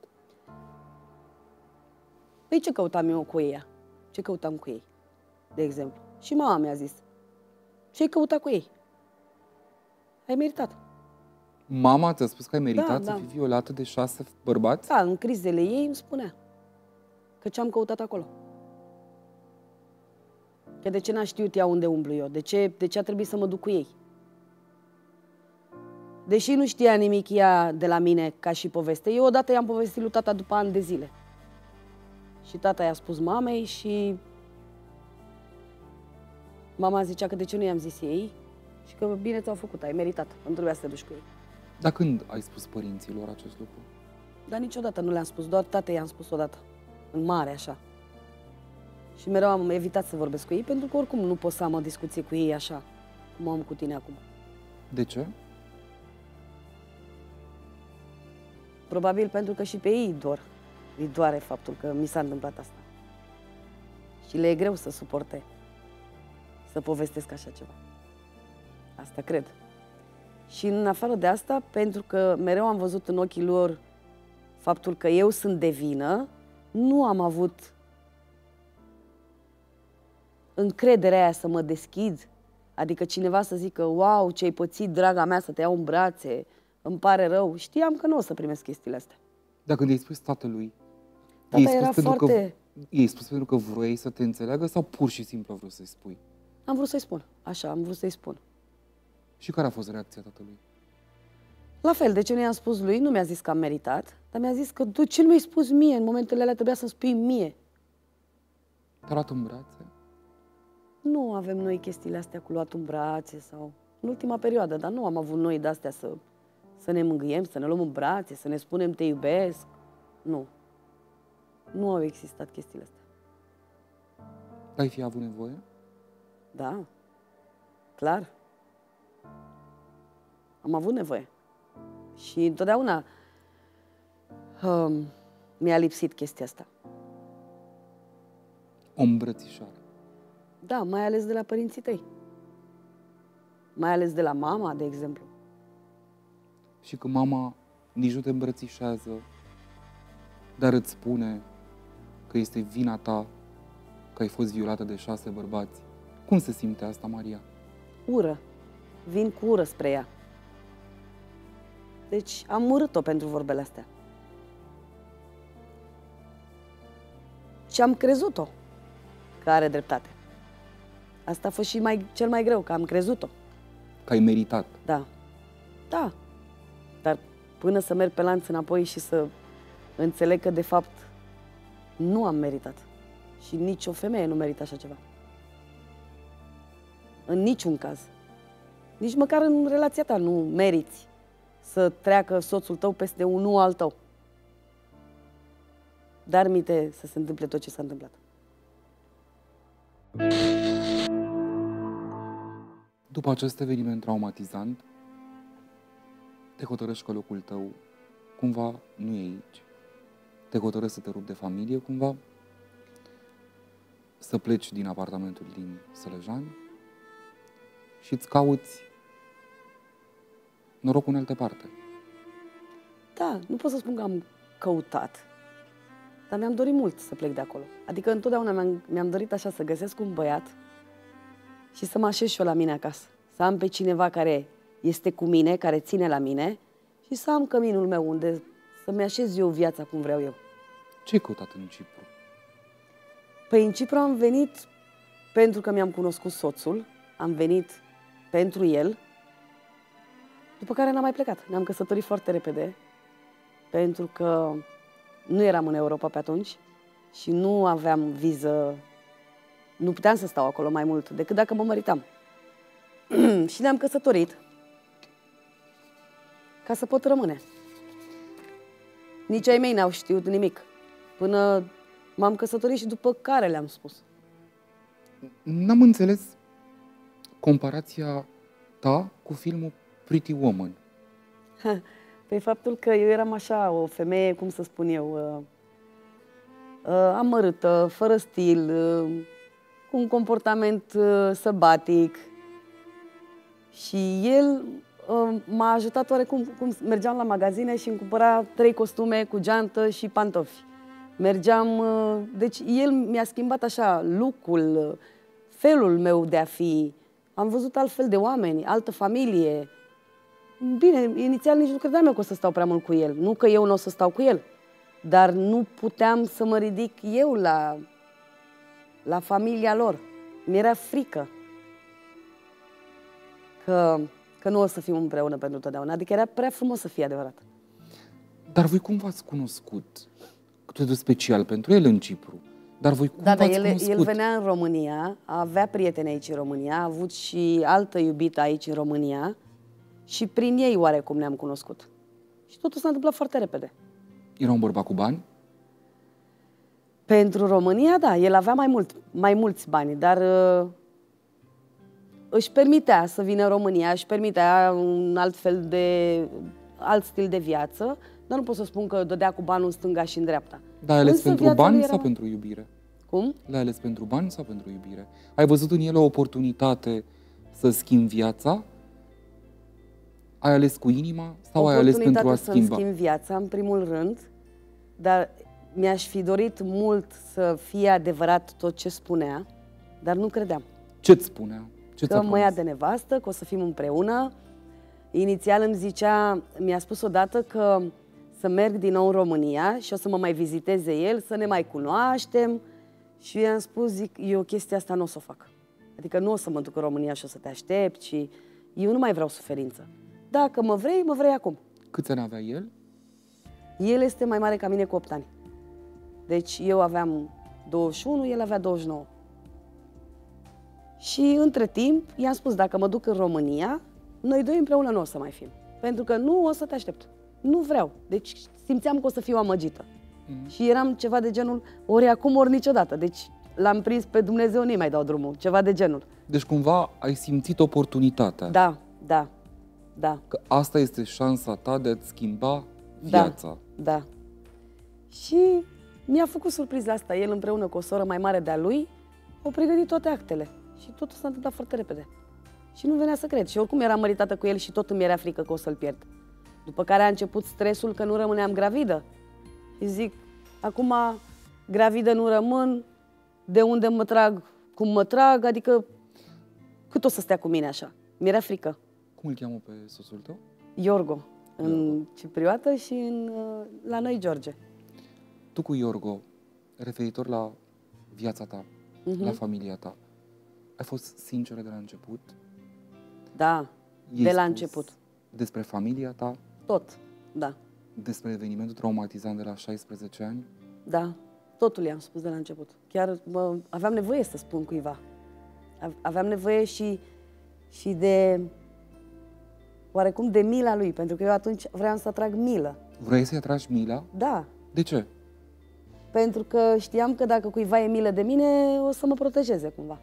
S1: Păi ce căutam eu cu ei? Ce căutam cu ei, de exemplu? Și mama mi-a zis, ce-ai căutat cu ei? Ai meritat.
S2: Mama ți-a spus că ai meritat să
S1: da.
S2: fii violată de 6 bărbați?
S1: Da, în crizele ei îmi spunea că ce-am căutat acolo. Că de ce n-a știut ea unde umblu eu? De ce a trebuit să mă duc cu ei? Deși nu știa nimic ea de la mine ca și poveste, eu odată i-am povestit lui tata după ani de zile. Și tata i-a spus mamei și mama zicea că de ce nu i-am zis ei și că bine ți-au făcut, ai meritat, nu trebuia să te duci cu ei.
S2: Dar când ai spus părinților acest lucru?
S1: Dar niciodată nu le-am spus, doar tata i-am spus odată, în mare așa. Și mereu am evitat să vorbesc cu ei, pentru că oricum nu pot să am o discuție cu ei așa, cum am cu tine acum.
S2: De ce?
S1: Probabil pentru că și pe ei îi doare faptul că mi s-a întâmplat asta. Și le e greu să suporte, să povestesc așa ceva. Asta cred. Și în afară de asta, pentru că mereu am văzut în ochii lor faptul că eu sunt de vină, nu am avut încrederea aia să mă deschid. Adică cineva să zică, wow, ce ai pățit, draga mea, să te iau în brațe, îmi pare rău. Știam că nu o să primesc chestiile astea.
S2: Dar când i-ai spus tatălui,
S1: Tata era foarte...
S2: i-ai spus pentru că vroiai să te înțeleagă sau pur și simplu a vrut să-i spui?
S1: Am vrut să-i spun, așa, am vrut să-i spun.
S2: Și care a fost reacția tatălui?
S1: La fel, de ce nu i-am spus lui, nu mi-a zis că am meritat, dar mi-a zis că tu ce nu mi-ai spus mie, în momentele alea trebuia să-mi spui mie.
S2: Te-a luat în brațe?
S1: Nu avem noi chestiile astea cu luat în brațe sau... În ultima perioadă, dar nu am avut noi de-astea să ne mângâiem, să ne luăm în brațe, să ne spunem te iubesc. Nu. Nu au existat chestiile astea.
S2: Ai fi avut nevoie?
S1: Da, clar. Am avut nevoie. Și întotdeauna mi-a lipsit chestia asta.
S2: O îmbrățișare.
S1: Da, mai ales de la părinții tăi. Mai ales de la mama, de exemplu.
S2: Și că mama nici nu te îmbrățișează, dar îți spune că este vina ta că ai fost violată de 6 bărbați. Cum se simte asta, Maria?
S1: Ură. Vin cu ură spre ea. Deci am urât-o pentru vorbele astea. Și am crezut-o că are dreptate. Asta a fost și cel mai greu, că am crezut-o.
S2: Că ai meritat.
S1: Da. Da. Dar până să merg pe lanț înapoi și să înțeleg că, de fapt, nu am meritat. Și nicio femeie nu merită așa ceva. În niciun caz. Nici măcar în relația ta nu meriți să treacă soțul tău peste unul al tău. Dar minte să se întâmple tot ce s-a întâmplat.
S2: După acest eveniment traumatizant, te hotărăști că locul tău cumva nu e aici. Te hotărăști să te rupi de familie cumva, să pleci din apartamentul din Sălăjani și îți cauți norocul în altă parte.
S1: Da, nu pot să spun că am căutat, dar mi-am dorit mult să plec de acolo. Adică întotdeauna mi-am dorit așa să găsesc un băiat și să mă așez și eu la mine acasă. Să am pe cineva care este cu mine, care ține la mine și să am căminul meu unde să-mi așez eu viața cum vreau eu.
S2: Ce ai căutat în Cipru?
S1: Păi în Cipru am venit pentru că mi-am cunoscut soțul, am venit pentru el, după care n-am mai plecat. Ne-am căsătorit foarte repede, pentru că nu eram în Europa pe atunci și nu aveam viză, nu puteam să stau acolo mai mult decât dacă mă măritam. Și ne-am căsătorit ca să pot rămâne. Nici ai mei n-au știut nimic, până m-am căsătorit și după care le-am spus.
S2: N-am înțeles comparația ta cu filmul Pretty Woman.
S1: Pe faptul că eu eram așa, o femeie, cum să spun eu, amărâtă, fără stil, cu un comportament sălbatic. Și el m-a ajutat oarecum, cum mergeam la magazine și îmi cumpăra 3 costume cu geantă și pantofi. Mergeam, deci el mi-a schimbat așa look-ul, felul meu de a fi. Am văzut altfel de oameni, altă familie. Bine, inițial nici nu credeam eu că o să stau prea mult cu el. Nu că eu nu o să stau cu el, dar nu puteam să mă ridic eu la familia lor. Mi-era frică că nu o să fim împreună pentru totdeauna. Adică era prea frumos să fie adevărat.
S2: Dar voi cum v-ați cunoscut? Totul special pentru el în Cipru. Dar voi cum v-ați cunoscut?
S1: El venea în România, avea prieteni aici în România, a avut și altă iubită aici în România și prin ei oarecum ne-am cunoscut. Și totul s-a întâmplat foarte repede.
S2: Era un bărbat cu bani?
S1: Pentru România, da, el avea mai mulți bani, dar își permitea să vină în România, își permitea un alt stil de viață, dar nu pot să spun că dădea cu banul în stânga și în dreapta.
S2: L-ai ales
S1: Însă
S2: pentru
S1: viața lui
S2: bani
S1: era...
S2: sau pentru iubire?
S1: Cum?
S2: L-ai ales pentru bani sau pentru iubire? Ai văzut în el o oportunitate să schimbi viața? Ai ales cu inima sau ai ales pentru a schimba?
S1: Să-mi schimb viața, în primul rând, dar mi-aș fi dorit mult să fie adevărat tot ce spunea, dar nu credeam.
S2: Ce-ți spunea?
S1: Că mă ia de nevastă, că o să fim împreună. Inițial îmi zicea, mi-a spus odată că să merg din nou în România și o să mă mai viziteze el, să ne mai cunoaștem. Și eu i-am spus, zic, eu chestia asta nu o să o fac. Adică nu o să mă duc în România și o să te aștept și eu nu mai vreau suferință. Dacă mă vrei acum.
S2: Câți ani avea el?
S1: El este mai mare ca mine cu 8 ani. Deci eu aveam 21, el avea 29. Și între timp i-am spus, dacă mă duc în România, noi doi împreună nu o să mai fim. Pentru că nu o să te aștept. Nu vreau. Deci simțeam că o să fiu amăgită. Și eram ceva de genul, ori acum, ori niciodată. Deci l-am prins pe Dumnezeu, nu-i mai dau drumul. Ceva de genul.
S2: Deci cumva ai simțit oportunitatea.
S1: Da.
S2: Că asta este șansa ta de a-ți schimba viața.
S1: Da. Și mi-a făcut surpriza asta. El împreună cu o soră mai mare de-a lui au pregătit toate actele. Și totul s-a întâmplat foarte repede. Și nu venea să cred. Și oricum eram măritată cu el și tot îmi era frică că o să-l pierd. După care a început stresul că nu rămâneam gravidă. Și zic, acum gravidă nu rămân, de unde mă trag, cum mă trag, adică cât o să stea cu mine așa? Mi-era frică.
S2: Cum îl cheamă pe soțul tău?
S1: Iorgo, în cipriotă și la noi George.
S2: Tu cu Iorgo, referitor la viața ta, la familia ta, ai fost sinceră de la început?
S1: Da, de la început.
S2: Despre familia ta?
S1: Tot, da.
S2: Despre evenimentul traumatizant de la 16 ani?
S1: Da, totul i-am spus de la început. Chiar aveam nevoie să spun cuiva. Aveam nevoie și de, oarecum, de mila lui, pentru că eu atunci vreau să atrag milă.
S2: Vrei să-i atragi mila?
S1: Da.
S2: De ce?
S1: Pentru că știam că dacă cuiva e milă de mine, o să mă protejeze cumva.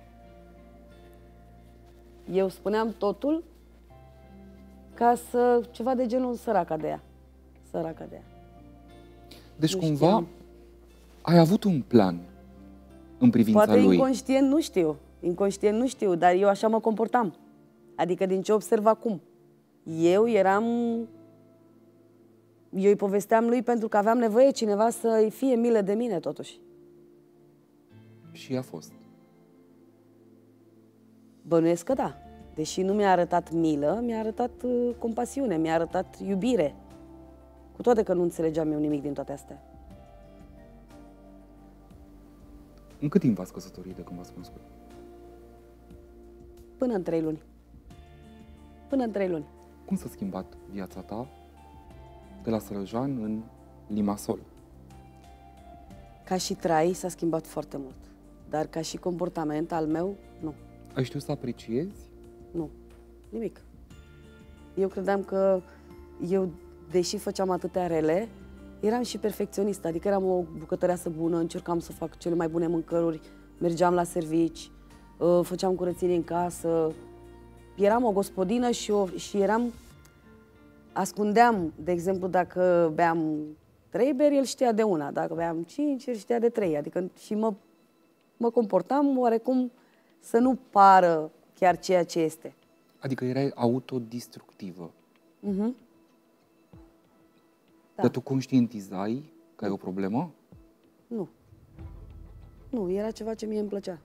S1: Eu spuneam totul ca să, ceva de genul săraca de ea. Săraca de ea.
S2: Deci cumva ai avut un plan în privința
S1: lui.
S2: lui.
S1: Inconștient nu știu, dar eu așa mă comportam. Adică din ce observ acum. Eu îi povesteam lui pentru că aveam nevoie cineva să-i fie milă de mine totuși.
S2: Și a fost.
S1: Bănuiesc că da. Deși nu mi-a arătat milă, mi-a arătat compasiune, mi-a arătat iubire. Cu toate că nu înțelegeam eu nimic din toate astea.
S2: În cât timp v-ați căsătorit de când v-ați cunoscut?
S1: Până în 3 luni. Până în 3 luni.
S2: Cum s-a schimbat viața ta de la Sărăjan în Limassol?
S1: Ca și trai s-a schimbat foarte mult. Dar ca și comportament al meu, nu.
S2: Ai știut să apreciezi?
S1: Nu. Nimic. Eu credeam că eu, deși făceam atâtea rele, eram și perfecționistă. Adică eram o bucătăreasă bună, încercam să fac cele mai bune mâncăruri, mergeam la servici, făceam curățenie în casă. Eram o gospodină și eram... Ascundeam, de exemplu, dacă beam 3 beri, el știa de una. Dacă beam 5, el știa de 3. Adică și mă comportam oarecum să nu pară chiar ceea ce este.
S2: Adică erai autodistructivă.
S1: Da.
S2: Dar tu conștientizai că ai o problemă?
S1: Nu. Nu, era ceva ce mie îmi plăcea.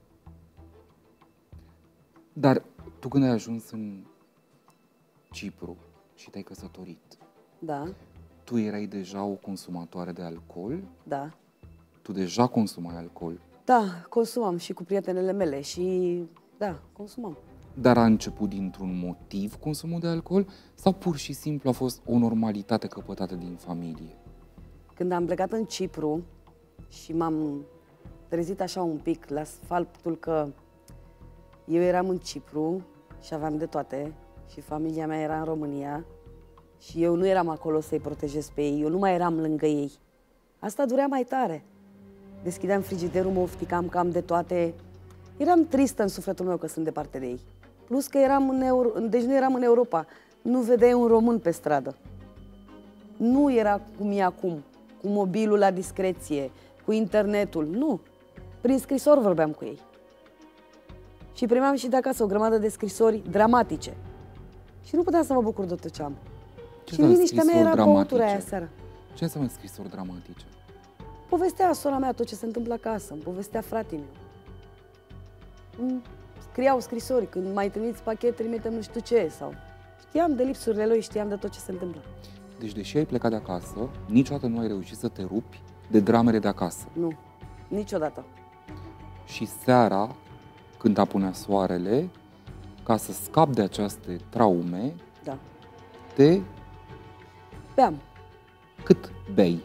S2: Dar tu când ai ajuns în Cipru și te-ai căsătorit,
S1: da,
S2: tu erai deja o consumatoare de alcool?
S1: Da.
S2: Tu deja consumai alcool?
S1: Da, consumam și cu prietenele mele și da, consumam.
S2: Dar a început dintr-un motiv consumul de alcool sau pur și simplu a fost o normalitate căpătată din familie?
S1: Când am plecat în Cipru și m-am trezit așa un pic la faptul că eu eram în Cipru și aveam de toate și familia mea era în România și eu nu eram acolo să-i protejez pe ei, eu nu mai eram lângă ei. Asta durea mai tare. Deschideam frigiderul, mă ofticam cam de toate. Eram tristă în sufletul meu că sunt departe de ei. Plus că deci nu eram în Europa. Nu vedeai un român pe stradă. Nu era cum e acum, cu mobilul la discreție, cu internetul. Nu. Prin scrisori vorbeam cu ei. Și primeam și de acasă o grămadă de scrisori dramatice. Și nu puteam să mă bucur de tot ce am. Și liniștea mea era băutura aia seara.
S2: Ce înseamnă scrisori dramatice?
S1: Povestea sora mea tot ce se întâmplă acasă, îmi povestea fratele meu. Îmi scriau scrisori, când mai trimiți pachet, trimitem nu știu ce, sau știam de lipsurile lui, știam de tot ce se întâmplă.
S2: Deci, deși ai plecat de acasă, niciodată nu ai reușit să te rupi de dramele de acasă.
S1: Nu, niciodată.
S2: Și seara, când apunea soarele, ca să scapi de aceste traume,
S1: Da.
S2: te...
S1: Beam.
S2: Cât bei?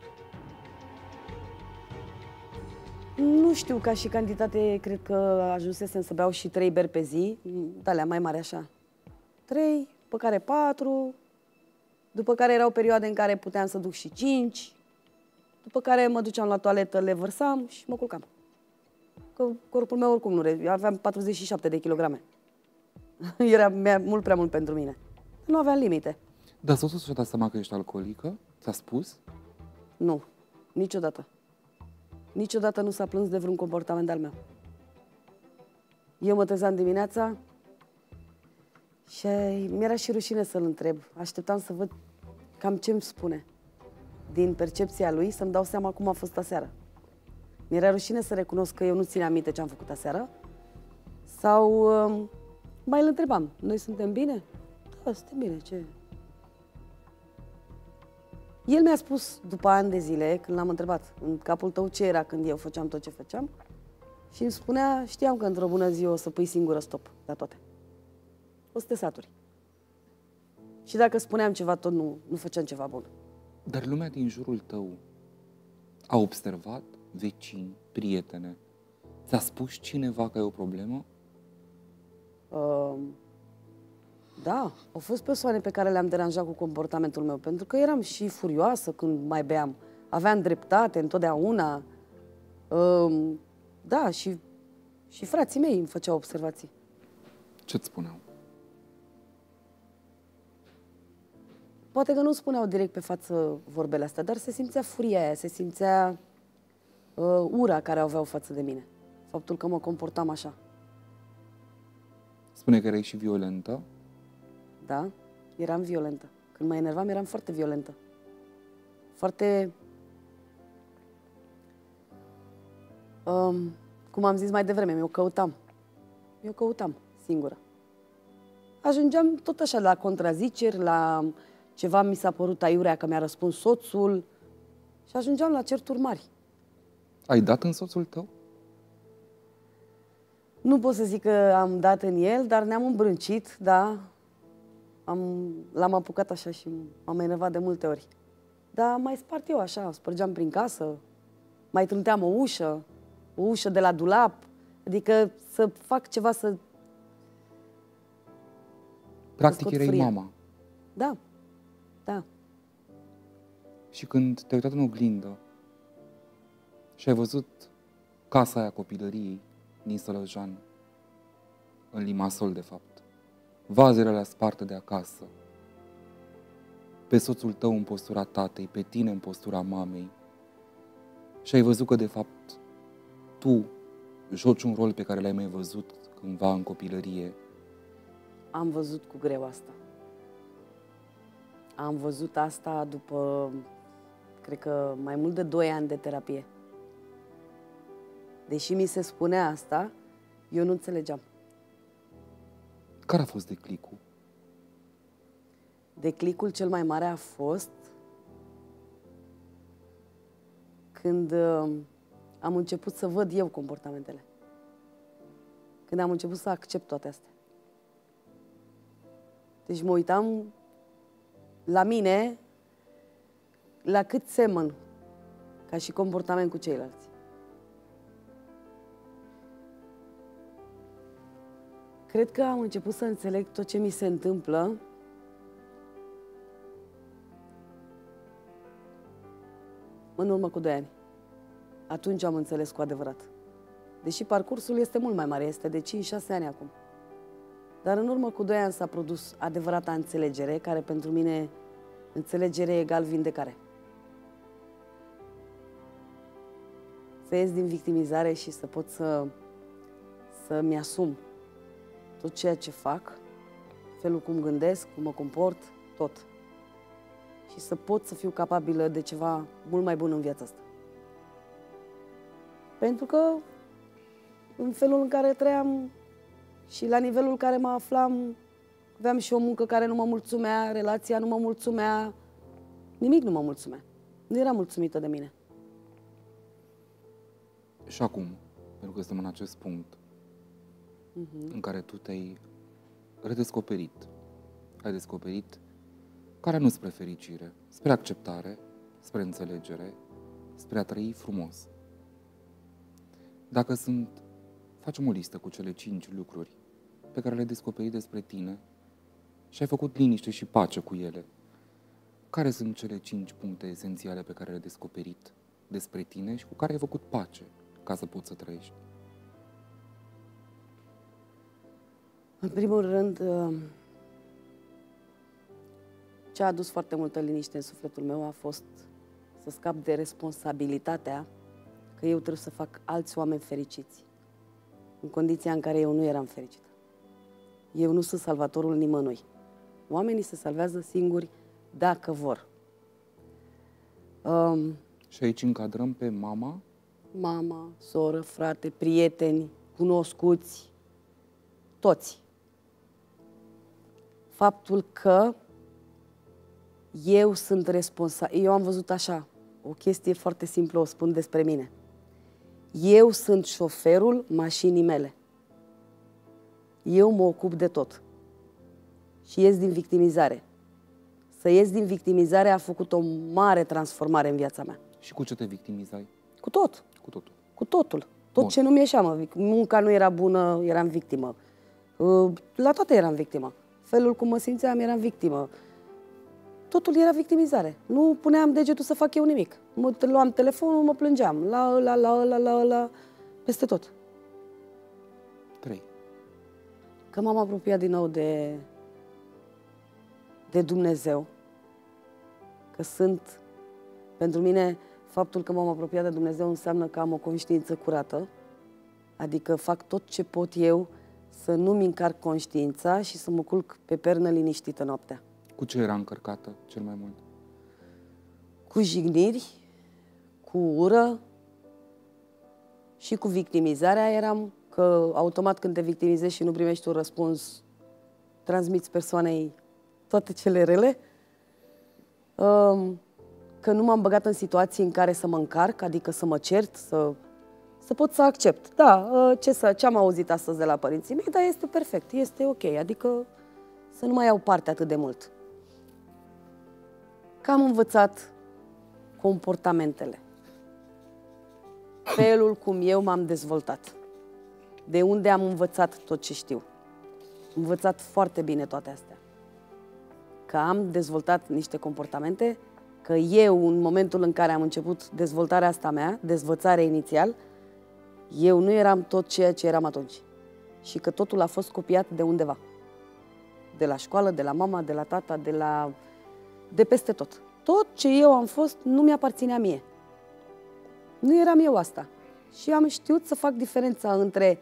S1: Nu știu, ca și cantitate, cred că ajunsesem să beau și 3 beri pe zi, de-alea mai mari așa. 3, după care 4, după care erau perioade în care puteam să duc și 5, după care mă duceam la toaletă, le vărsam și mă culcam. Că corpul meu oricum nu eu aveam 47 de kilograme. Era mult prea mult pentru mine. Nu aveam limite.
S2: Dar soțul și-a dat seama că ești alcoolică? Ți-a spus?
S1: Nu, niciodată. Niciodată nu s-a plâns de vreun comportament al meu. Eu mă trezeam dimineața și mi-era și rușine să-l întreb. Așteptam să văd cam ce îmi spune. Din percepția lui să-mi dau seama cum a fost aseară. Mi-era rușine să recunosc că eu nu țineam minte ce am făcut aseară. Sau mai îl întrebam. Noi suntem bine? Da, suntem bine. Ce? El mi-a spus, după ani de zile, când l-am întrebat în capul tău ce era când eu făceam tot ce făceam, și îmi spunea, știam că într-o bună zi o să pui singură stop la toate. O să te saturi. Și dacă spuneam ceva, tot nu făceam ceva bun.
S2: Dar lumea din jurul tău a observat, vecini, prietene, ți-a spus cineva că ai o problemă?
S1: Da, au fost persoane pe care le-am deranjat cu comportamentul meu, pentru că eram și furioasă când mai beam. Aveam dreptate întotdeauna. Da, și frații mei îmi făceau observații.
S2: Ce-ți spuneau?
S1: Poate că nu spuneau direct pe față vorbele astea, dar se simțea furia aia, se simțea ura care aveau față de mine. Faptul că mă comportam așa.
S2: Spune că erai și violentă?
S1: Da, eram violentă. Când mă enervam, eram foarte violentă. Foarte... cum am zis mai devreme, eu căutam singură. Ajungeam tot așa la contraziceri, la ceva mi s-a părut aiurea că mi-a răspuns soțul și ajungeam la certuri mari.
S2: Ai dat în soțul tău?
S1: Nu pot să zic că am dat în el, dar ne-am îmbrâncit, da. L-am apucat așa și m-am enervat de multe ori. Dar mai spart eu așa, spărgeam prin casă, mai trânteam o ușă de la dulap, adică să fac ceva să...
S2: Practic erai mama.
S1: Da, da.
S2: Și când te-ai uitat în oglindă și ai văzut casa aia copilăriei din Sălăjan, în Limassol, de fapt, vazele alea sparte de acasă, pe soțul tău în postura tatei, pe tine în postura mamei, și ai văzut că, de fapt, tu joci un rol pe care l-ai mai văzut cândva în copilărie.
S1: Am văzut cu greu asta. Am văzut asta după, cred că, mai mult de 2 ani de terapie. Deși mi se spunea asta, eu nu înțelegeam.
S2: Care a fost declicul?
S1: Declicul cel mai mare a fost când am început să văd eu comportamentele. Când am început să accept toate astea. Deci mă uitam la mine, la cât semăn ca și comportament cu ceilalți. Cred că am început să înțeleg tot ce mi se întâmplă în urmă cu 2 ani. atunci am înțeles cu adevărat. Deși parcursul este mult mai mare, este de 5-6 ani acum. Dar în urmă cu 2 ani s-a produs adevărata înțelegere, care pentru mine înțelegere egal vindecare. Să ies din victimizare și să pot să-mi asum tot ceea ce fac, felul cum gândesc, cum mă comport, tot. Și să pot să fiu capabilă de ceva mult mai bun în viața asta. Pentru că în felul în care trăiam și la nivelul în care mă aflam, aveam și o muncă care nu mă mulțumea, relația nu mă mulțumea, nimic nu mă mulțumea. Nu eram mulțumită de mine.
S2: Și acum, pentru că suntem în acest punct în care tu te-ai redescoperit, ai descoperit care nu spre fericire, spre acceptare, spre înțelegere, spre a trăi frumos. Dacă facem o listă cu cele 5 lucruri pe care le-ai descoperit despre tine și ai făcut liniște și pace cu ele, care sunt cele 5 puncte esențiale pe care le-ai descoperit despre tine și cu care ai făcut pace ca să poți să trăiești?
S1: În primul rând, ce a adus foarte multă liniște în sufletul meu a fost să scap de responsabilitatea că eu trebuie să fac alți oameni fericiți, în condiția în care eu nu eram fericită. Eu nu sunt salvatorul nimănui. Oamenii se salvează singuri dacă vor.
S2: Și aici încadrăm pe
S1: mama, soră, frate, prieteni, cunoscuți, toți. Faptul că eu sunt responsabil. Eu am văzut așa, o chestie foarte simplă, o spun despre mine. Eu sunt șoferul mașinii mele. Eu mă ocup de tot. Și ies din victimizare. Să ies din victimizare a făcut o mare transformare în viața mea.
S2: Și cu ce te victimizai?
S1: Cu tot.
S2: Cu totul.
S1: Cu totul. Tot ce nu-mi ieșea, mă. Munca nu era bună, eram victimă. La toate eram victimă. Felul cum mă simțeam, eram victimă. Totul era victimizare. Nu puneam degetul să fac eu nimic. Luam telefonul, mă plângeam. La ăla, peste tot.
S2: 3.
S1: Că m-am apropiat din nou de Dumnezeu. Că pentru mine, faptul că m-am apropiat de Dumnezeu înseamnă că am o conștiință curată. Adică fac tot ce pot eu să nu-mi încarc conștiința și să mă culc pe pernă liniștită noaptea.
S2: Cu ce era încărcată cel mai mult?
S1: Cu jigniri, cu ură și cu victimizarea. Eram că automat când te victimizezi și nu primești un răspuns, transmiți persoanei toate cele rele. Că nu m-am băgat în situații în care să mă încarc, adică să mă cert, să pot să accept. Da, ce am auzit astăzi de la părinții mei, dar este perfect, este ok, adică să nu mai iau parte atât de mult. Că am învățat comportamentele, felul cum eu m-am dezvoltat, de unde am învățat tot ce știu. Am învățat foarte bine toate astea. Că am dezvoltat niște comportamente, că eu, în momentul în care am început dezvoltarea asta mea, dezvățarea inițial, eu nu eram tot ceea ce eram atunci. Și că totul a fost copiat de undeva. De la școală, de la mama, de la tata, de peste tot. Tot ce eu am fost nu mi-aparținea mie. Nu eram eu asta. Și am știut să fac diferența între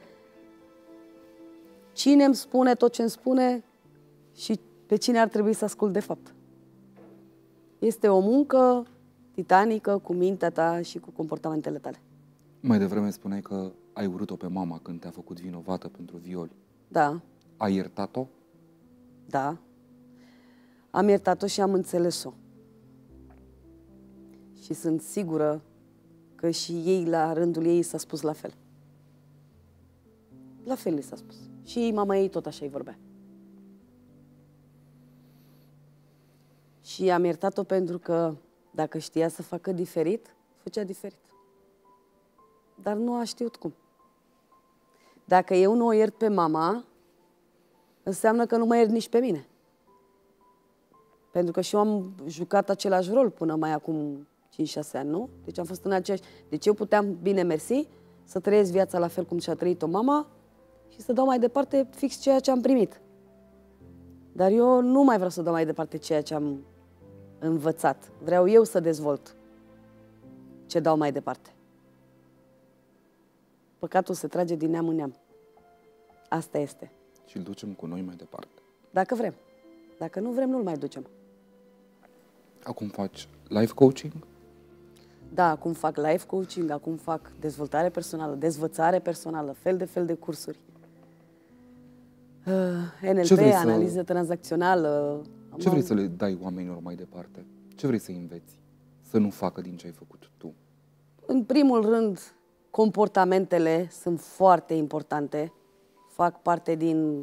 S1: cine îmi spune tot ce îmi spune și pe cine ar trebui să ascult de fapt. Este o muncă titanică cu mintea ta și cu comportamentele tale.
S2: Mai devreme spuneai că ai urât-o pe mama când te-a făcut vinovată pentru viol.
S1: Da.
S2: Ai iertat-o?
S1: Da. Am iertat-o și am înțeles-o. Și sunt sigură că și ei, la rândul ei, s-a spus la fel. La fel li s-a spus. Și mama ei tot așa îi vorbea. Și am iertat-o pentru că dacă știa să facă diferit, făcea diferit. Dar nu a știut cum. Dacă eu nu o iert pe mama, înseamnă că nu mă iert nici pe mine. Pentru că și eu am jucat același rol până mai acum 5-6 ani, nu? Deci am fost în aceeași... Deci eu puteam, bine mersi, să trăiesc viața la fel cum și-a trăit-o mama și să dau mai departe fix ceea ce am primit. Dar eu nu mai vreau să dau mai departe ceea ce am învățat. Vreau eu să dezvolt ce dau mai departe. Păcatul se trage din neam în neam. Asta este.
S2: Și îl ducem cu noi mai departe.
S1: Dacă vrem. Dacă nu vrem, nu-l mai ducem.
S2: Acum faci life coaching?
S1: Da, acum fac life coaching, acum fac dezvoltare personală, dezvățare personală, fel de cursuri. NLP, analiză tranzacțională.
S2: Ce vrei să le dai oamenilor mai departe? Ce vrei să înveți? Să nu facă din ce ai făcut tu?
S1: În primul rând, comportamentele sunt foarte importante. Fac parte din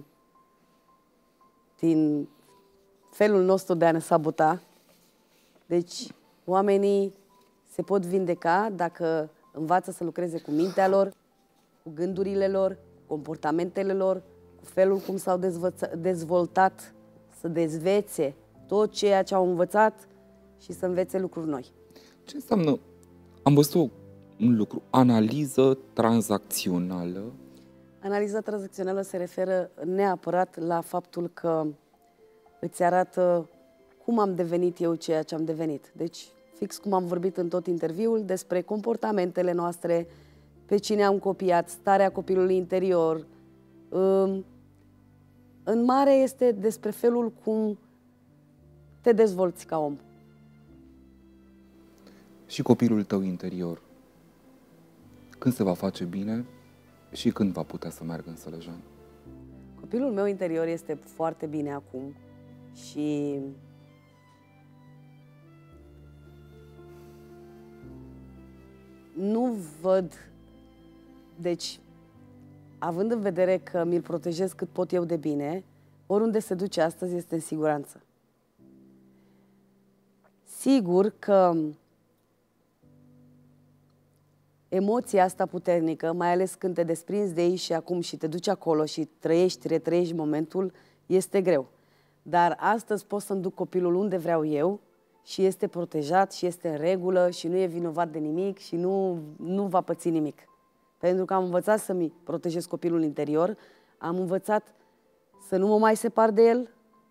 S1: felul nostru de a ne sabota. Deci, oamenii se pot vindeca dacă învață să lucreze cu mintea lor, cu gândurile lor, cu comportamentele lor, cu felul cum s-au dezvoltat, să dezvețe tot ceea ce au învățat și să învețe lucruri noi.
S2: Ce înseamnă, am văzut un lucru, analiză tranzacțională?
S1: Analiza tranzacțională se referă neapărat la faptul că îți arată cum am devenit eu ceea ce am devenit. Deci, fix cum am vorbit în tot interviul, despre comportamentele noastre, pe cine am copiat, starea copilului interior. În mare este despre felul cum te dezvolți ca om.
S2: Și copilul tău interior, când se va face bine și când va putea să meargă în Sălăjan?
S1: Copilul meu interior este foarte bine acum și nu văd, deci, având în vedere că mi-l protejez cât pot eu de bine, oriunde se duce astăzi este în siguranță. Sigur că emoția asta puternică, mai ales când te desprinzi de ei și acum și te duci acolo și retrăiești momentul, este greu. Dar astăzi pot să-mi duc copilul unde vreau eu și este protejat și este în regulă și nu e vinovat de nimic și nu va păți nimic. Pentru că am învățat să-mi protejez copilul interior, am învățat să nu mă mai separ de el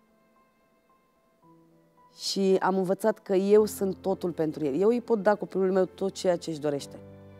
S1: și am învățat că eu sunt totul pentru el. Eu îi pot da copilului meu tot ceea ce își dorește.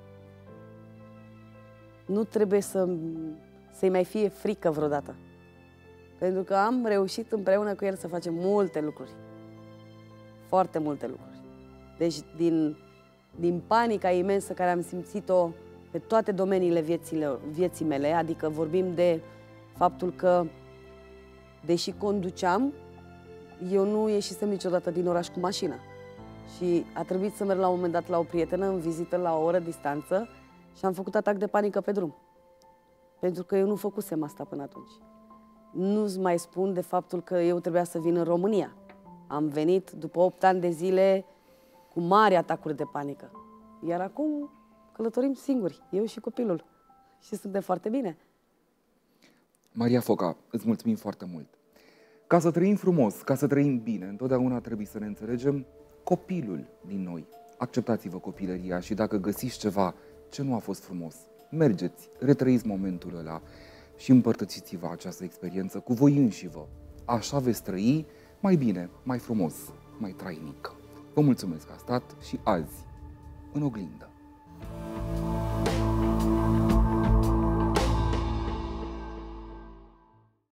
S1: Nu trebuie să-i mai fie frică vreodată. Pentru că am reușit împreună cu el să facem multe lucruri. Foarte multe lucruri. Deci din panica imensă care am simțit-o pe toate domeniile vieții mele, adică vorbim de faptul că, deși conduceam, eu nu ieșisem niciodată din oraș cu mașina. Și a trebuit să merg la un moment dat la o prietenă în vizită la o oră distanță și am făcut atac de panică pe drum. Pentru că eu nu făcusem asta până atunci. Nu-ți mai spun de faptul că eu trebuia să vin în România. Am venit după 8 ani de zile cu mari atacuri de panică. Iar acum călătorim singuri, eu și copilul. Și suntem foarte bine.
S2: Maria Foca, îți mulțumim foarte mult. Ca să trăim frumos, ca să trăim bine, întotdeauna trebuie să ne înțelegem copilul din noi. Acceptați-vă copilăria și dacă găsiți ceva ce nu a fost frumos, mergeți, retrăiți momentul ăla și împărtățiți-vă această experiență cu voi înși-vă. Așa veți trăi mai bine, mai frumos, mai trainic. Vă mulțumesc că a stat și azi în oglindă.